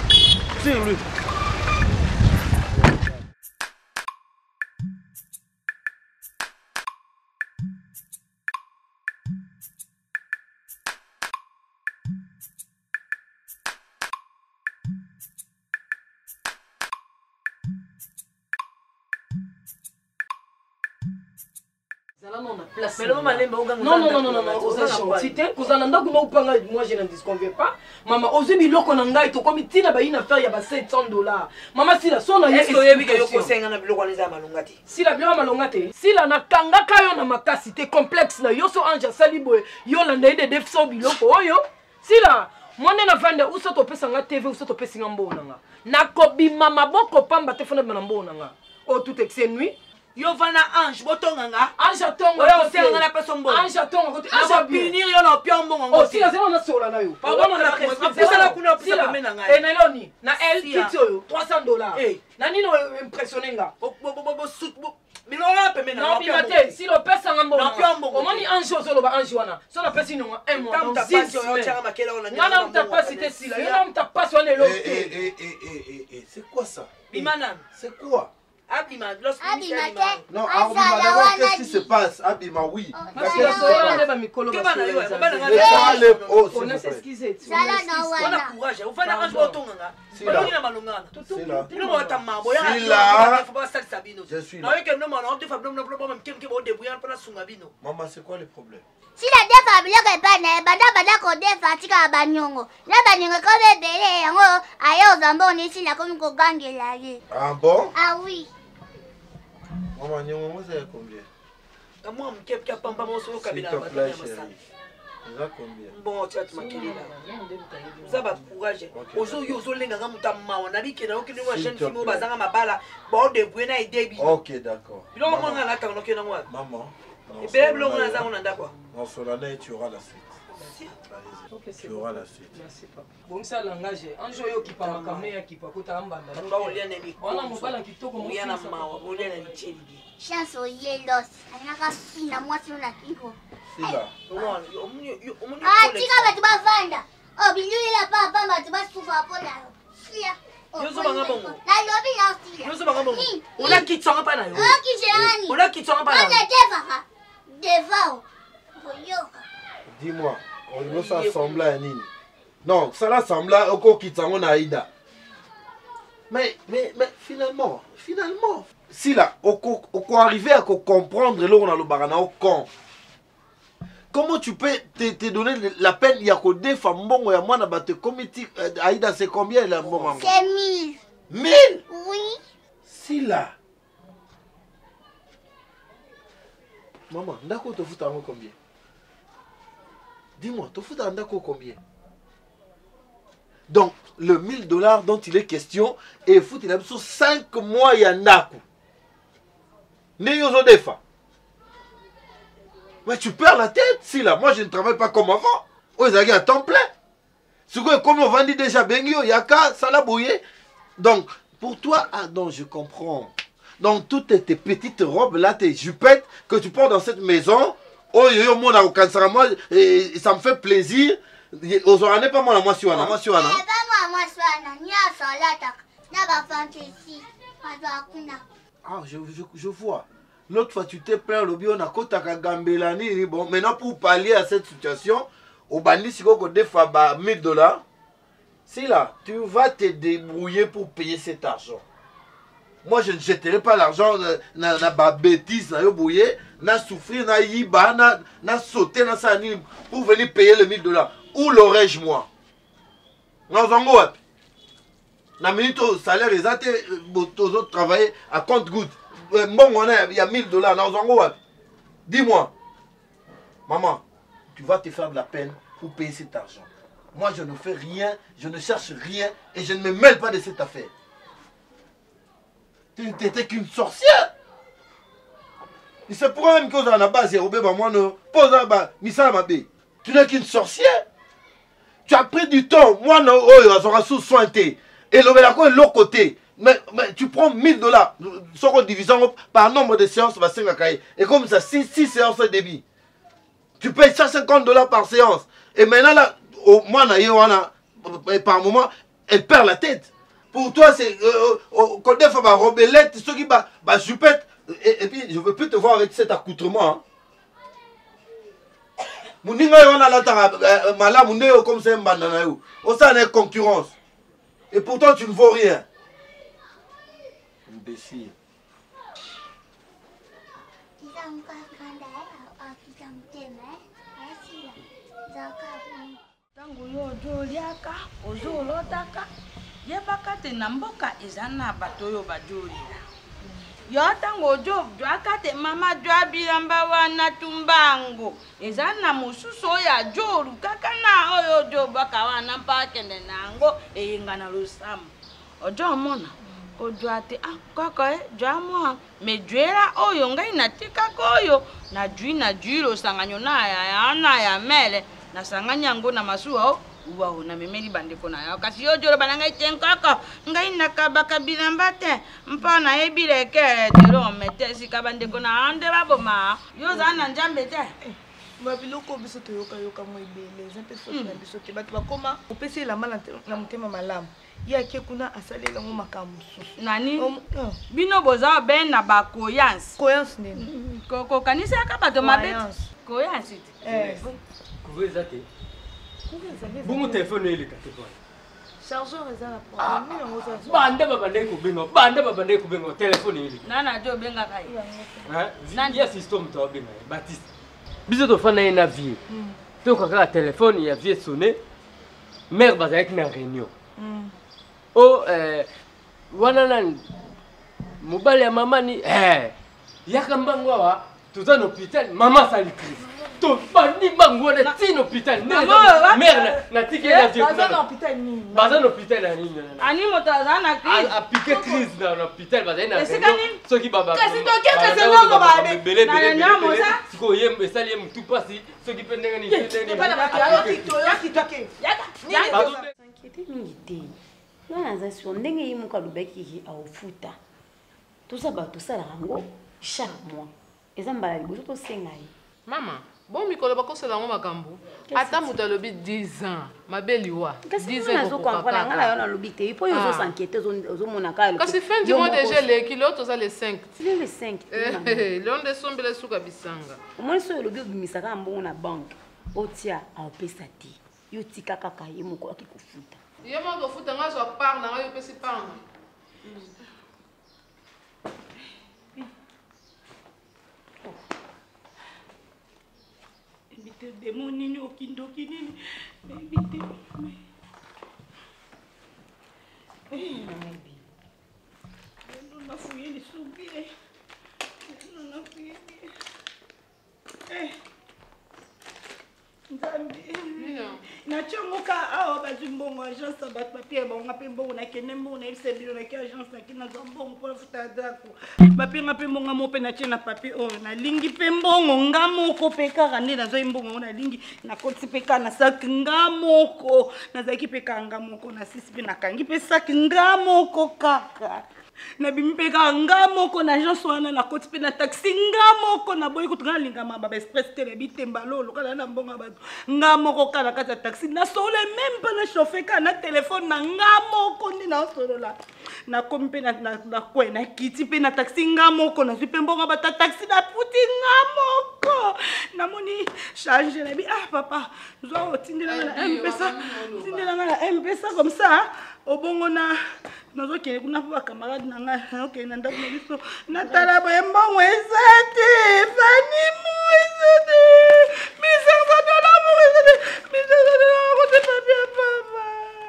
S9: Moi je ne disconviens pas. Maman, osez biloko na ngai to comme tina ba ina faire ya ba $700. Maman si la sona
S4: est-ce que yebi ke yoko senga na biloko neza malongati.
S9: Si la biloko malongati. Si la na kanga kayo na makasi te complexe na yo so anja salibo yo la ndai de defso biloko oyo. Si la mwana na vanda uso to pesa nga TV uso to pesa nga mbona nga. Na kobima maboko pamba te fona na mbona nga. O tout excès nuit.
S4: Yo vana ange botonga nga.
S9: Ange tonga.
S4: Oyo senga na peso mbona.
S9: Ange tonga kote.
S4: Ange pinir yo na pio mbongo ngo.
S9: Oh si la zelo na sola na yo. Pardon na
S4: pesa la kuna pesa pemena nga.
S9: E na loni na el kiti oyo $300. Na nino impressionné nga.
S4: Bo milonga pemena.
S9: Na bimate si lo pesa nga mbona. Omoni ange ozolo ba ange wana. So na pesa ino 1 mois.
S4: Tam ta pasi yo changa makela ona.
S9: Ngana mta pasi te sila. Yo na mta pasi wana lo.
S7: C'est quoi ça?
S4: Bimana.
S7: C'est quoi?
S4: Abima,
S12: non, Abima, d'abord, qu'est-ce qui se passe? Abima, oui. Je suis là. Maman, c'est quoi le problème?
S13: Si la defa biloko epana bada kodefa tika banyongo na banyongo ko bebele yango ayo zambo ni si la komi ko gangela ye.
S12: Ah bon?
S13: Ah oui.
S12: Maman, nyongo vous avez combien?
S4: Moi m'kep ka pamba mo so kabila ba
S12: ya masala. Vous avez combien?
S4: Bon, tu as makeli là. Ça va courage. Ozo yo zo lenga nga mutamma wana bikena okini wa jeune fille mo bazanga mabala ba de buena idée bi.
S12: OK, d'accord.
S4: Biloko mo nga la ka nokena moi.
S12: Maman.
S4: Et bien, biloko na za on anda quoi.
S12: Dans son année, tu auras la suite. Tu auras la suite.
S9: Merci papa. Bon ça langage. Anjo yo kipa kamera kipa kota ambanda.
S4: Nga olia ne bi.
S9: Wana mobala kitoko mo
S4: yana mawa, olia na licheli.
S13: Chance yelos. Anaka sina mwasi na kiko.
S12: Sila.
S13: Ah, tika batu bavanda. Oh, biluli la papa batu basufa hapo na. Sia.
S4: Yozo banga bongo.
S13: Na lobi na sia.
S4: Yozo banga bongo. Ola kitsonga pa na yo.
S13: Ah, kijani.
S4: Ola kitsonga pa na yo.
S13: Ola devaka. Devao. Boyoka.
S12: Dis-moi, on doit s'assembler à Nini. Non, ça l'assemblage au Kokitsango Naïda. Mais finalement, si là, on arrive à comprendre là on a le barana au con. Comment tu peux te donner la peine? Il y a que des femmes bon, il y a moi dans comité. Aïda, c'est combien là?
S13: C'est 1000.
S12: 1000?
S13: Oui.
S12: Si là. Maman, d'accord, tu fous combien? Dis-moi, tu fous combien? Donc, le 1000 $ dont il est question, et fout il a besoin 5 mois, il y a un coup. Mais tu perds la tête, si là. Moi, je ne travaille pas comme avant. Oh, ils ont à temps plein. Ce que, comme on vendit déjà, Bengio, Yaka, Salabouye. Donc, pour toi, ah non, je comprends. Donc, toutes tes petites robes, là, tes jupettes, que tu portes dans cette maison, oh, yo, moi, et ça me fait plaisir. Aux oranais, pas moi, la moissuana.
S13: Pas moi, moissuana. Ni à Solata. Ni à Fantaisie.
S12: Ah, je vois. L'autre fois, tu t'es plaint, le bio, on a côté Gambelani. Bon, maintenant, pour pallier à cette situation, au bandit, si on a des fois 1000 $, si là, tu vas te débrouiller pour payer cet argent. Moi, je ne jetterai pas l'argent dans la bêtise, dans na souffrir, na yiba, na sauter, na sani, pour venir payer le 1000 $. Où l'aurais-je, moi? Dans un mot, na minute au salaire, les autres travailler à compte-goutte. Bon, il y a 1000 $. Dans un mot, dis-moi, maman, tu vas te faire de la peine pour payer cet argent. Moi, je ne fais rien, je ne cherche rien et je ne me mêle pas de cette affaire. Tu n'étais qu'une sorcière. Et c'est pour même que à la base, tu n'es qu'une sorcière. Tu as pris du temps. Moi, non, oh, sous soin. Et l'autre côté. Mais tu prends 1000 $. Soit divisant par nombre de séances, et comme ça, 6 séances de débit. Tu payes 150 $ par séance. Et maintenant, là, moi, par moment, elle perd la tête. Pour toi, c'est quand des fois, robelette, ceux qui jupette. Et puis, je ne veux plus te voir avec cet accoutrement. Comme c'est un on s'en est concurrence. Et pourtant, tu ne vaux rien. Imbécile.
S5: Yebaka te na mboka ezana bato oyo bajolila. Yo tango ojo jwaka te mama jwa bilamba wana tumbango. Ezana mususu oyo ajolu kaka na oyo ojo baka wana mpakende nango eyinga na lusamu. Ojo mona ojo ate kaka jwa mwa mejwela oyo ngai natika koyo na jwi lo sanganyo na ya mele na sanganya ngo na masuwa Wow, na memeli bandeko na yo kasi yo jolo bananga itenkoko ngai nakabaka bilamba te mpona ebileke delo mete sika bandeko na ande baboma yo zana njambe te
S4: mabiloko biso toyoka mo ebele zempe so na biso te bato bakoma opesi elamba na motema malamu ya ke kuna asalela ngo makambo
S5: nani bino boza ben na bakoyansi
S4: nini
S5: ko kanisa ka bato mabet koyansi
S6: te Bon téléphone est le
S4: chargeur est là pour
S6: bande babande ko bengo téléphone est
S5: nana jo benga kai
S6: ya système to benga Baptiste biso to fana na vie to kaka téléphone ya vie sonné mère baza avec na réunion oh wana nan mobile ya mama ni yaka mbango wa tuza no hôpital mama sali crise to bandi bango na tino hôpital mère na tiki na vie
S4: baza hôpital ni
S6: baza hôpital na nini
S5: ani motaza na crise
S6: a piqué crise dans l'hôpital baza na
S5: ceux
S6: qui baba
S5: kasi to quelque chose ngo ba
S6: belé siko yem esali yem tout pasi ceux qui pendanga ni
S4: pas na bakala kitake
S5: yaka
S11: s'inquiéter mingi te na za sur ndenge yimuka lubeki aufuta tout ça la rango chaque mois ezambala liboso to senga yi
S10: mama bon mikolo bakosela ngo makambo ata mutu alobi 10 ans mabeliwa 10 ans
S11: comprendre ngala yona lobi te ipo yo s'inquiéter ozomona kala
S10: kasi fin du mois déjà les kilos toza les 5
S11: les 5
S10: l'onde sombele suka bisanga
S11: omoni so lobi obimisaka mbongo na banque otia aopesa te yo tika kaka ye moko akikofuta
S10: ye moko futa ngazo par na yo pesi par
S8: Ebite demo nini okindoki nini. Ebite. Non a fouillé les soupirs. Non a fouillé. Nachongoka awa bazimbongo agence bat papier bonga pe mbongo na kene mbongo na ibse bilo na ki agence na kina za mbongo pour futa dako bapenga pe mbonga mo pe na chena papier o na lingi pe mbongo ngamoko pe kaka nde na zo mbongo na lingi na koti pe kana sak ngamoko na zaki pe kanga moko na sisi pe na kangi pe sak ngamoko kaka na bimpeka ngamoko na agence wana na koti pe na taxi ngamoko na boyi kutunga lingama ba express tele bitemba lolo kala na mbonga bato ngamoko kala kata taxi na sole même pas na chauffeur kana téléphone na ngamoko ndi na solo la na kompe na kwe na kiti pe na taxi ngamoko na zipe mbonga bata taxi na puti ngamoko na moni charge na bi papa zo tindela na M-Pesa comme ça obongo na nazo kene kuna pa camarade na nga okay na ndako na biso na tala ba mbongo ezate fani muizate misanga dola muizate misanga dola kote papia papa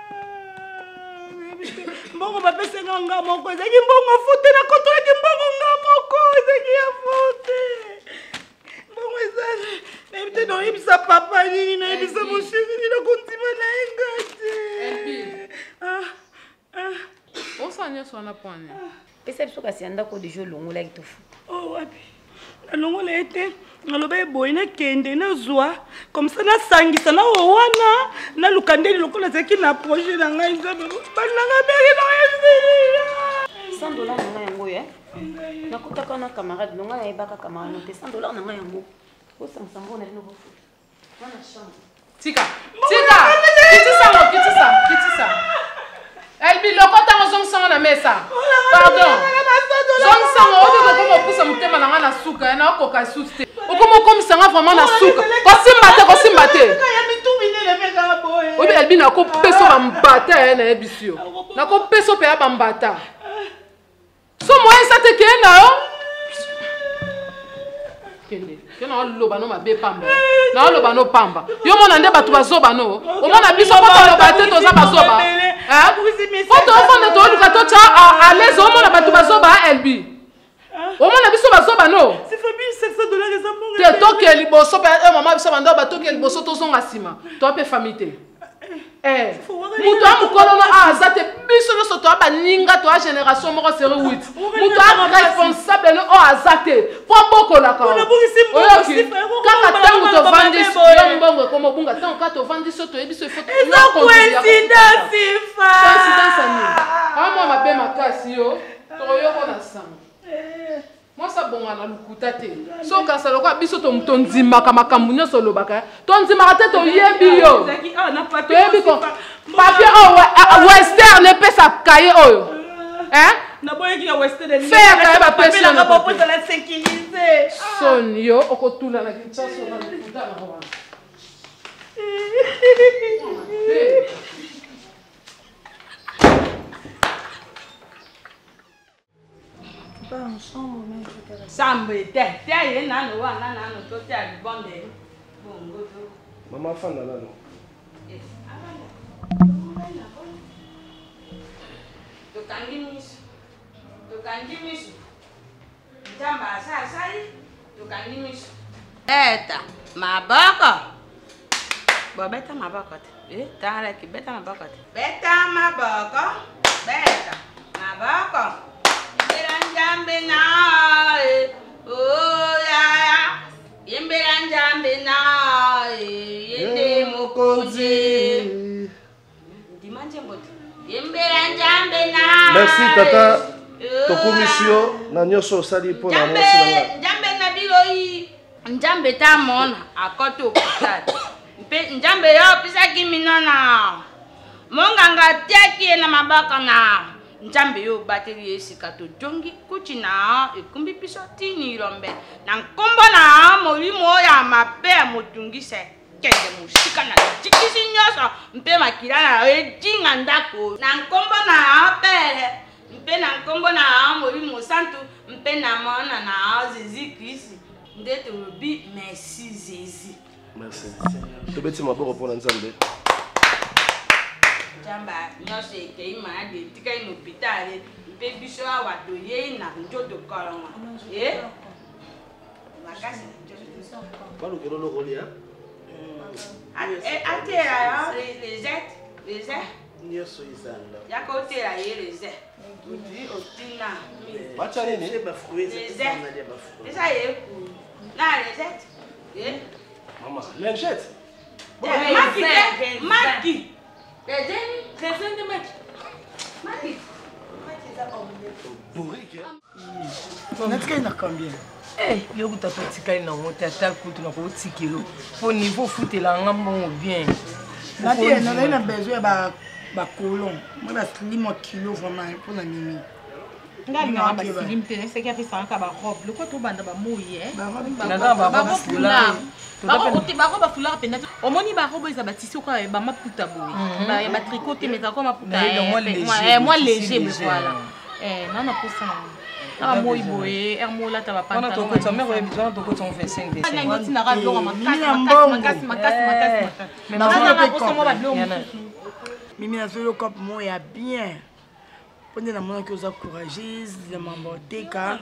S8: mbongo ba pesa nga moko ezaki mbongo fote na koto ya mbongo nga moko ezaki ya fote mbongo ezate na ibite no ibisa papa nini na ibisa moshiri ni na kontima na engate
S10: osanya sona pone
S11: pesa biso kasi anda ko dejo longola kitofu
S8: wapi longola ete ngaloba boy na kende na zwa comme ça na sangisa na wana na lukandeli lokola zaki na projet na ngai nzobe bananga beri na
S11: $100 na ngai yango ye nakutaka na camarade longa na ebaka camarade te $100 na ngai yango osangisa mbona lino bofu wana chambre
S10: tika kitisa Elbi lokota ngozongsango na mesa. Pardon. Zongsango obi ko pousa mutema na na suka na okoka suste. Okomo komisanga vraiment na suka. Kosimba te. Obi Elbi na ko peso ba mbata na ebisio. Na ko peso pe ba mbata. So moyen ça te kena o. Kena loba no mabe pamba. Na loba no pamba. Yo mona nde batu bazoba no. O mona biso papa loba te toza bazoba. Foto ofanda to luka to cha à l'aise au mona batu bazoba Elbi. O mona biso bazoba no.
S8: C'est $700 ezambongo.
S10: Te toke liboso pe maman biso banda ba toke liboso to zonga sima. To pe famité. Muto amukolo na azate biso no soto aba ninga to a génération moko série 8. Muto a responsable no o azate. Po boko la ka. Kaka tango to vandi yo mbongo komo bunga tango ka to vandi so to ebiso foto.
S8: Eza coïncidence fa.
S10: Coïncidence ani. Amo mabe makasi yo. To yo kona sang. Moi ça bonga na lukuta te. So ka sa lokwa biso to mtonzima kama kamunyo so lobaka. Tonzima te to yebi yo.
S8: Na papier.
S10: Papier western pesa kaye oyo.
S8: Na boye ki western.
S10: Faire kaye ba pesa
S8: na ba pesa la sécuriser.
S10: Son yo okotula na kinchaso na lukuta na rwa.
S8: Sambe te ye nanu wana nanu to te bonde. Bongo to.
S7: Mama fanda nanu.
S8: Tukangimisho. Njamba sai. Tukangimisho.
S5: Beta maboko. Beta maboko. Tara ki beta maboko. Beta maboko. Beta maboko. Njambe na oh ya yembera njambe na yende mukonzi dimanje mbote yembera njambe na.
S7: Merci tata tokumisio na nyoso sali po na mosi na
S5: njambe na biloyi njambe ta mona akoto kutata mpe njambe yo pisa kiminona monganga tiaki na mabaka na njambe yo bateri esika to jongi kuchina ekumbi piso tini rombe na nkombo na molimo ya mabe motungise kende musika na tikisi nyoso mpe makila na ejinga ndako na nkombo na pele mpe na nkombo na Molimo Santo mpe na mwana na Jésus Christ nde tolobi merci Jésus.
S7: Merci. Tobeti maboko mpona Nzambe.
S5: Jamba nyonso ekei malade etikali na hôpital mpe biso awa toyei na nzoto kolonga makasi
S7: balukelo lokolia
S5: atela yo les aides
S3: nyonso ezanda
S5: yaka otela ye les aides odi otina
S7: bacha nini
S5: les aides eza ye ku na les aides
S7: mama lingette
S5: maki
S4: natikali na combien
S9: yo kuta totikali nango te ata kutu na kotikelo po niveau futela nga mbongo bien
S4: nazali na besoin ya bacolon moi baslimo kilo vraiment mpona nini
S10: ngai na basilim te seki apesaka barobe loko tobanda bamoyi barobe bafulaka mpenza te omoni barobe eza batisi okoya bamaputa boye batriko te mais ezaka maputa moins léger me voilà nana mposa nango na bamoyi boye hermo olata bapantalontinaka biloko makasi
S4: mimi nazoli okope mo ya bien mpo nde namonaki oza courageuse ya mamboteka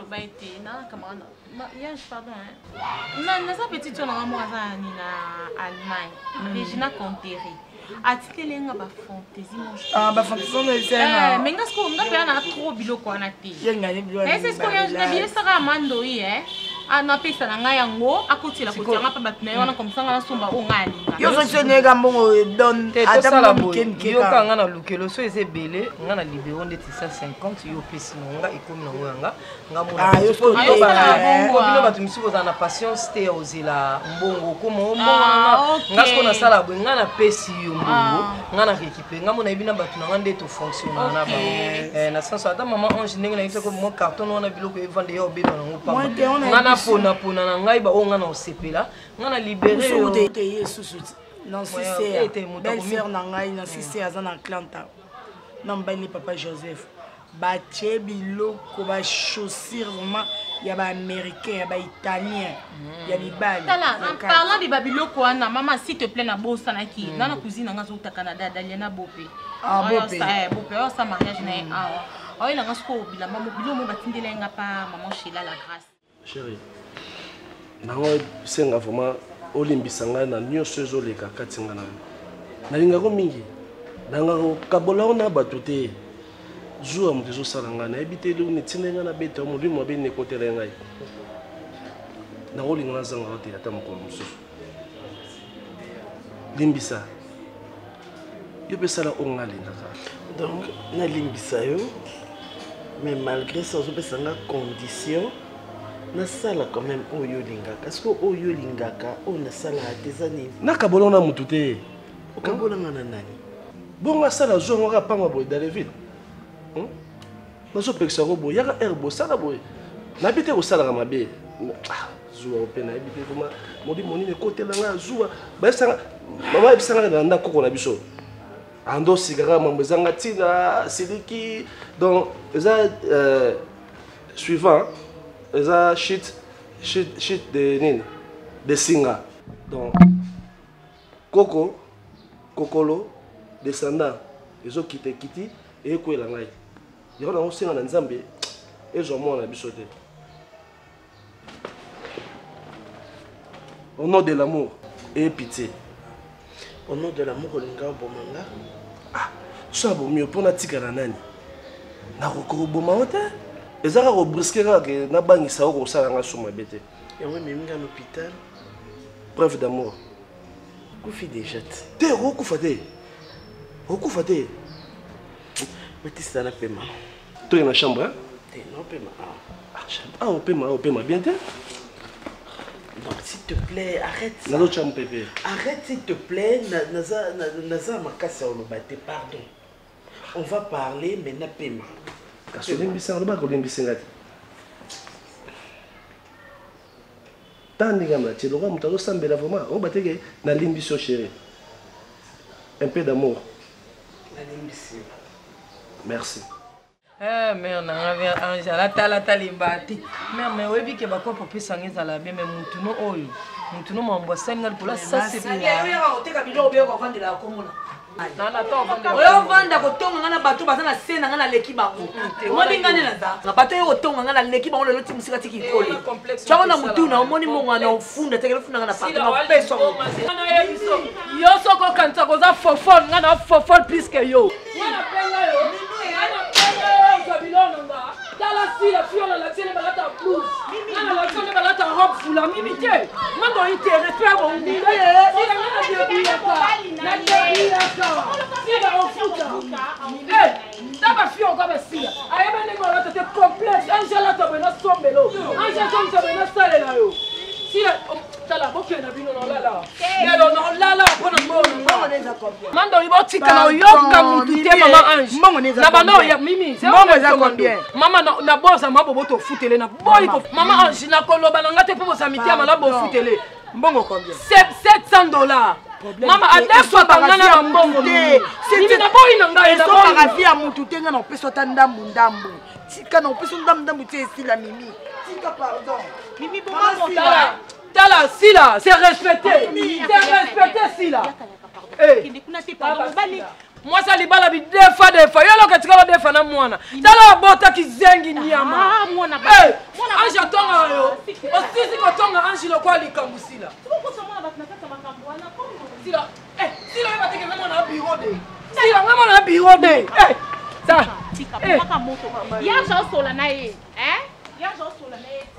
S10: naza petite oyo nanga mo aza ni na Allemagne Regina Conteri atitelenga bafantaisie mais nga siko nga mpe ana trop biloko wana te ese siko nabilesaka amandoi anapesa na ngai yango akotela kotianga mpa bato na ye wana komsanga nasomba oyo ngai alinga
S4: yo sotioneka mbongo don
S9: yoka nga na lukelo so eza ebele nga na libero ndeti 150 yo opesi nonga ekomi nango yanga ngabino bato misusu kozala na patience te ozela mbongo okomaombongonanga nga siko nasala boye nga napesi yo mbongo nga na récupere nga mona yebi na bato na nga nde tofonctionnaka na bango na senso ata mama ange ndenge nayebisako mo carton wana biloko evande ya obeba nango pamba pona na ngai baoyo nga na osepela nga na libere
S4: belle-sœur na ngai na sise aza na Atlanta na mobali papa Joseph batie biloko bachaussure vraiment ya baaméricain ya baitalien ya mibali
S10: parlant de babiloko wana mama s'il te plaît na bosanaki nga na cousine nanga azouta Canada daliana bope bope oyo sa mariage na ye awa oyo nanga siko bilamba biloko mo batindela ye nga pa maman Sheila la grâce
S7: chérie nango senga vraiment olimbisa ngai na nyonso ezoleka kati nga na yo nalingako mingi nanga kabola ona bato te zuwa moto ezosala ngai nayebi te eloko netinda ngai na beta molimo abe nekotela ngai nakolinga nazangaka te ata mokolo mosusu limbisa yo mpe sala oyo ngai alingaka
S3: donc nalimbisa yo mais malgré ça ozopesa nga condition nasala quand même oyo lingaka siko oyo lingaka oyo nasalaka te eza nini
S7: nakabola na motu te
S3: okabolanga na nani
S7: bongo asala zwa ngo akapanga boye dans les villes nazopekisa ko boye yaka aire boye sala boye nayebi te kosalaka mabe zuwa mpe nayebi te vraimen molimo nini ekotelanga zuwa bayebisanga mama ayebisanga na ndako koko na biso ando sikaka mambo ezanga ntina siliki donc eza suivant eza shit de nini de singa donc kokolo descendant ezokita ekiti eyekwela ngai yango nango senga na nzambe ezwa mwana na biso te au nom de l'amour et pitié
S3: au nom de l'amour olinga obomanga
S7: so abomi yo mpo natikala nani nakokoboma o te ezaka kobriske kaka nabangisa o kosala nga so mabe te
S3: yango ememi nga na hôpital
S7: preuve d'amour
S3: okufi déjà
S7: te okokufa te okufa te
S3: batisa na pema
S7: toye na chambre
S3: te non pema
S7: opema bien te
S3: donc s'il te plaît arrête ça
S7: nazo chambre pepe
S3: arrête s'il te plaît naza makasi ya oloba te pardon on va parler mais na pema
S7: kasi olimbisa oloba kolimbisa nga te tandingama tie lokola moto azosambela vraiment oyoba teke nalimbisi yo chéri un peu d'amour
S3: nalimbisi
S7: merci
S9: Mère nanga Angela tala limbati. Mère mais oyebi ke bako pope sanga ezala bien mais mutu no oyo. Mutu no mambo senga pour ça c'est bien.
S5: Oyo oteka bilo obe ko vandela komona.
S9: Nana to vandela.
S5: Oyo vanda ko tonga ngana bato bazana sena ngana leki bango. Moni ngane na za. Na bato yo tonga ngana leki bango lelo timusika tiki kole. Chango na mutu na omoni monga na ofunda tekele funda ngana pa. Na peso.
S9: Yo soko kanta ko za fofon ngana fofon plus que yo. Wana penga yo. La fille la tienne balata plus. La tienne balata robe foula mimité. Mando ite respect mon ndi. Na ba fille encore si. Ayeba nengo la tete complexe. Angela to bena sombelo. Angela to bena sale la yo. Si tala boke na bino la la. Yelo no la la pona mbona. Mando ibo tika na yoka mutu te mama Ange. Na bano ya mimi.
S4: Mbongo za combien?
S9: Mama na bosa mabo to futele na boy ko. Mama Ange na koloba na ngate po sa miti ama na bo futele.
S4: Mbongo combien?
S9: $700. Mama adefo bangana na mbongo. Mimi na boy na ngai na
S4: boy. Ba via mutu te ngana opeso ta ndambu. Tika na opeso ndambu te esila mimi. Tika pardon. Mimi bongo
S9: Tala, Sila, c'est respecté. C'est respecté, Sila. Moi, ça li bala bi defa. Yolo que tu vas defa na mwana. Tala bota ki zengi nyama.
S5: Ah, mwana.
S9: Anja tonga yo. Osisi ko tonga anji lo kwa li kambu Sila. Sila, Sila yo bateke na mwana bureau de. Sila na mwana bureau de. Ça.
S5: Tika moto. Ya ja sola na ye. Ya ja sola na ye.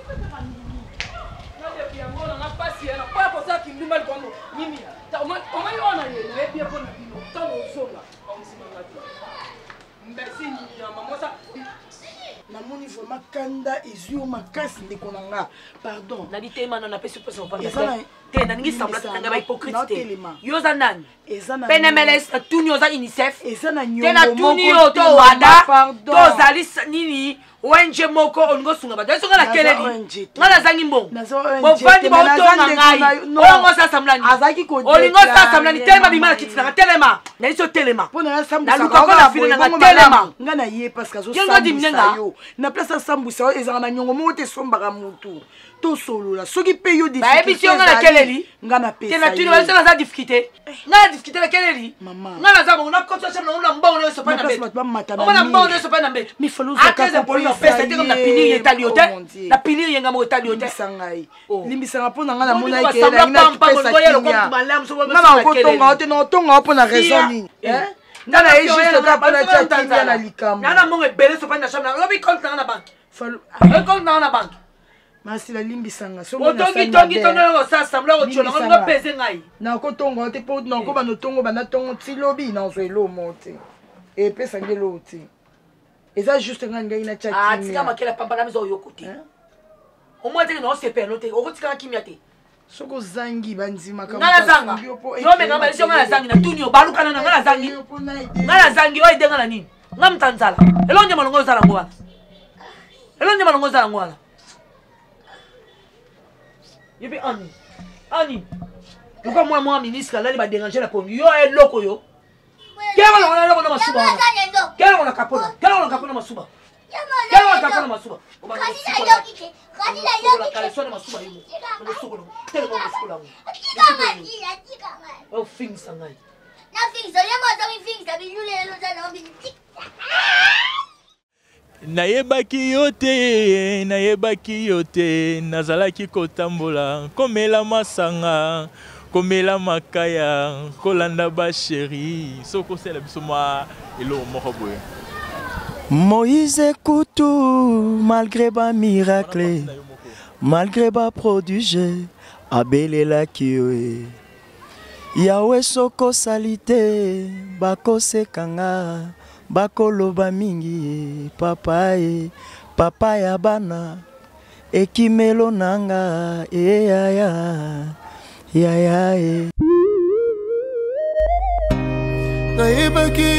S4: namoni vraiment kanda ezwi yo makasi ndeko na nga pardon
S5: nali te mana na pesi pesi ovanda te naningi sambla tanga ba hypocrite te yo za nani penemeles tuni yo za UNICEF
S4: eza na
S5: nyongo te na tuni yo to wada to zali nini wenje moko ongo sunga bato eso ngala keleli ngala zangi mbongo bovandi ba otonga ngai ongo sa samlani olingo sa samlani telema bimala kitina telema na iso telema
S4: pona sambusa
S5: na luka na file na telema
S4: ngana ye parce que zo sambusa yo na place sambusa eza na nyongo mo te sombaka mutu to solo la soki pe yo
S5: difficulté ba ebision ngala keleli
S4: ngana pesa
S5: te na tuni ba ça difficulté ngala difficulté la keleli ngala za bongo na koto cha na mbongo no so pa na be na mbongo no so pa na be
S4: mi faluza ka
S5: pesa te comme na pinir yetaliote na pinir yenga mo yetaliote
S4: sangai limbisanga pona ngana mona ke la ngina pesa ngana ko tonga te no tonga pona raison ni ngana e juste ka pona cha tinga na likamo
S5: ngana mo ebele so pa na chambre lobi compte na banque
S4: falu
S5: compte na banque
S4: masi la limbisanga so
S5: mo tongi tono sa samla o chola ngo pese ngai
S4: na ko tonga te po na ko ba no tongo ba na tongo ti lobi na zo elo monte e pesa ngelo ti eza juste ngai na cha kimia
S5: tika makela pamba na mizo yokote o mo te no se peno te o ko tika kimia te
S4: soko zangi banzima
S5: kama ngala zanga yo me ngamba lisho ngala zangi na tuni o baluka na ngala zangi o idenga na nini ngam tanzala elonje malongo zala ngwana elonje malongo zala ngwana yebi ani luka moi ministre là il va déranger la pompe yo e loko yo kero na loko na masuba kero na kapona masuba kero na kapona masuba
S14: nayebaki yo te nazalaki kotambola komela masanga komela makaya kolanda basheri sokosela biso mwa eloko moko boye
S2: Moïse Koutou, malgré ba miracle, malgré ba prodige, abelela kiwe. Yahweh soko salite, bako sekanga, bako loba mingi, papa ya bana, ekimelo nanga, ya.
S15: Nayebaki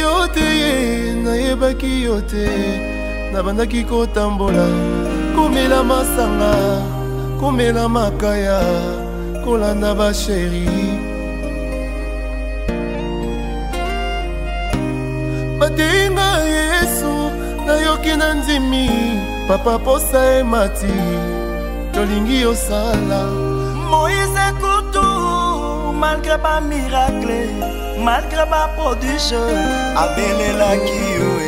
S15: yo te nabandaki kotambola komela masanga komela makaya kolanda basheri batenga Yesu na nayoki na ndimi papa posa emati tolingi osala
S2: Moïse Kutu malgré ba miracle malgré ba prodige abelelaki yo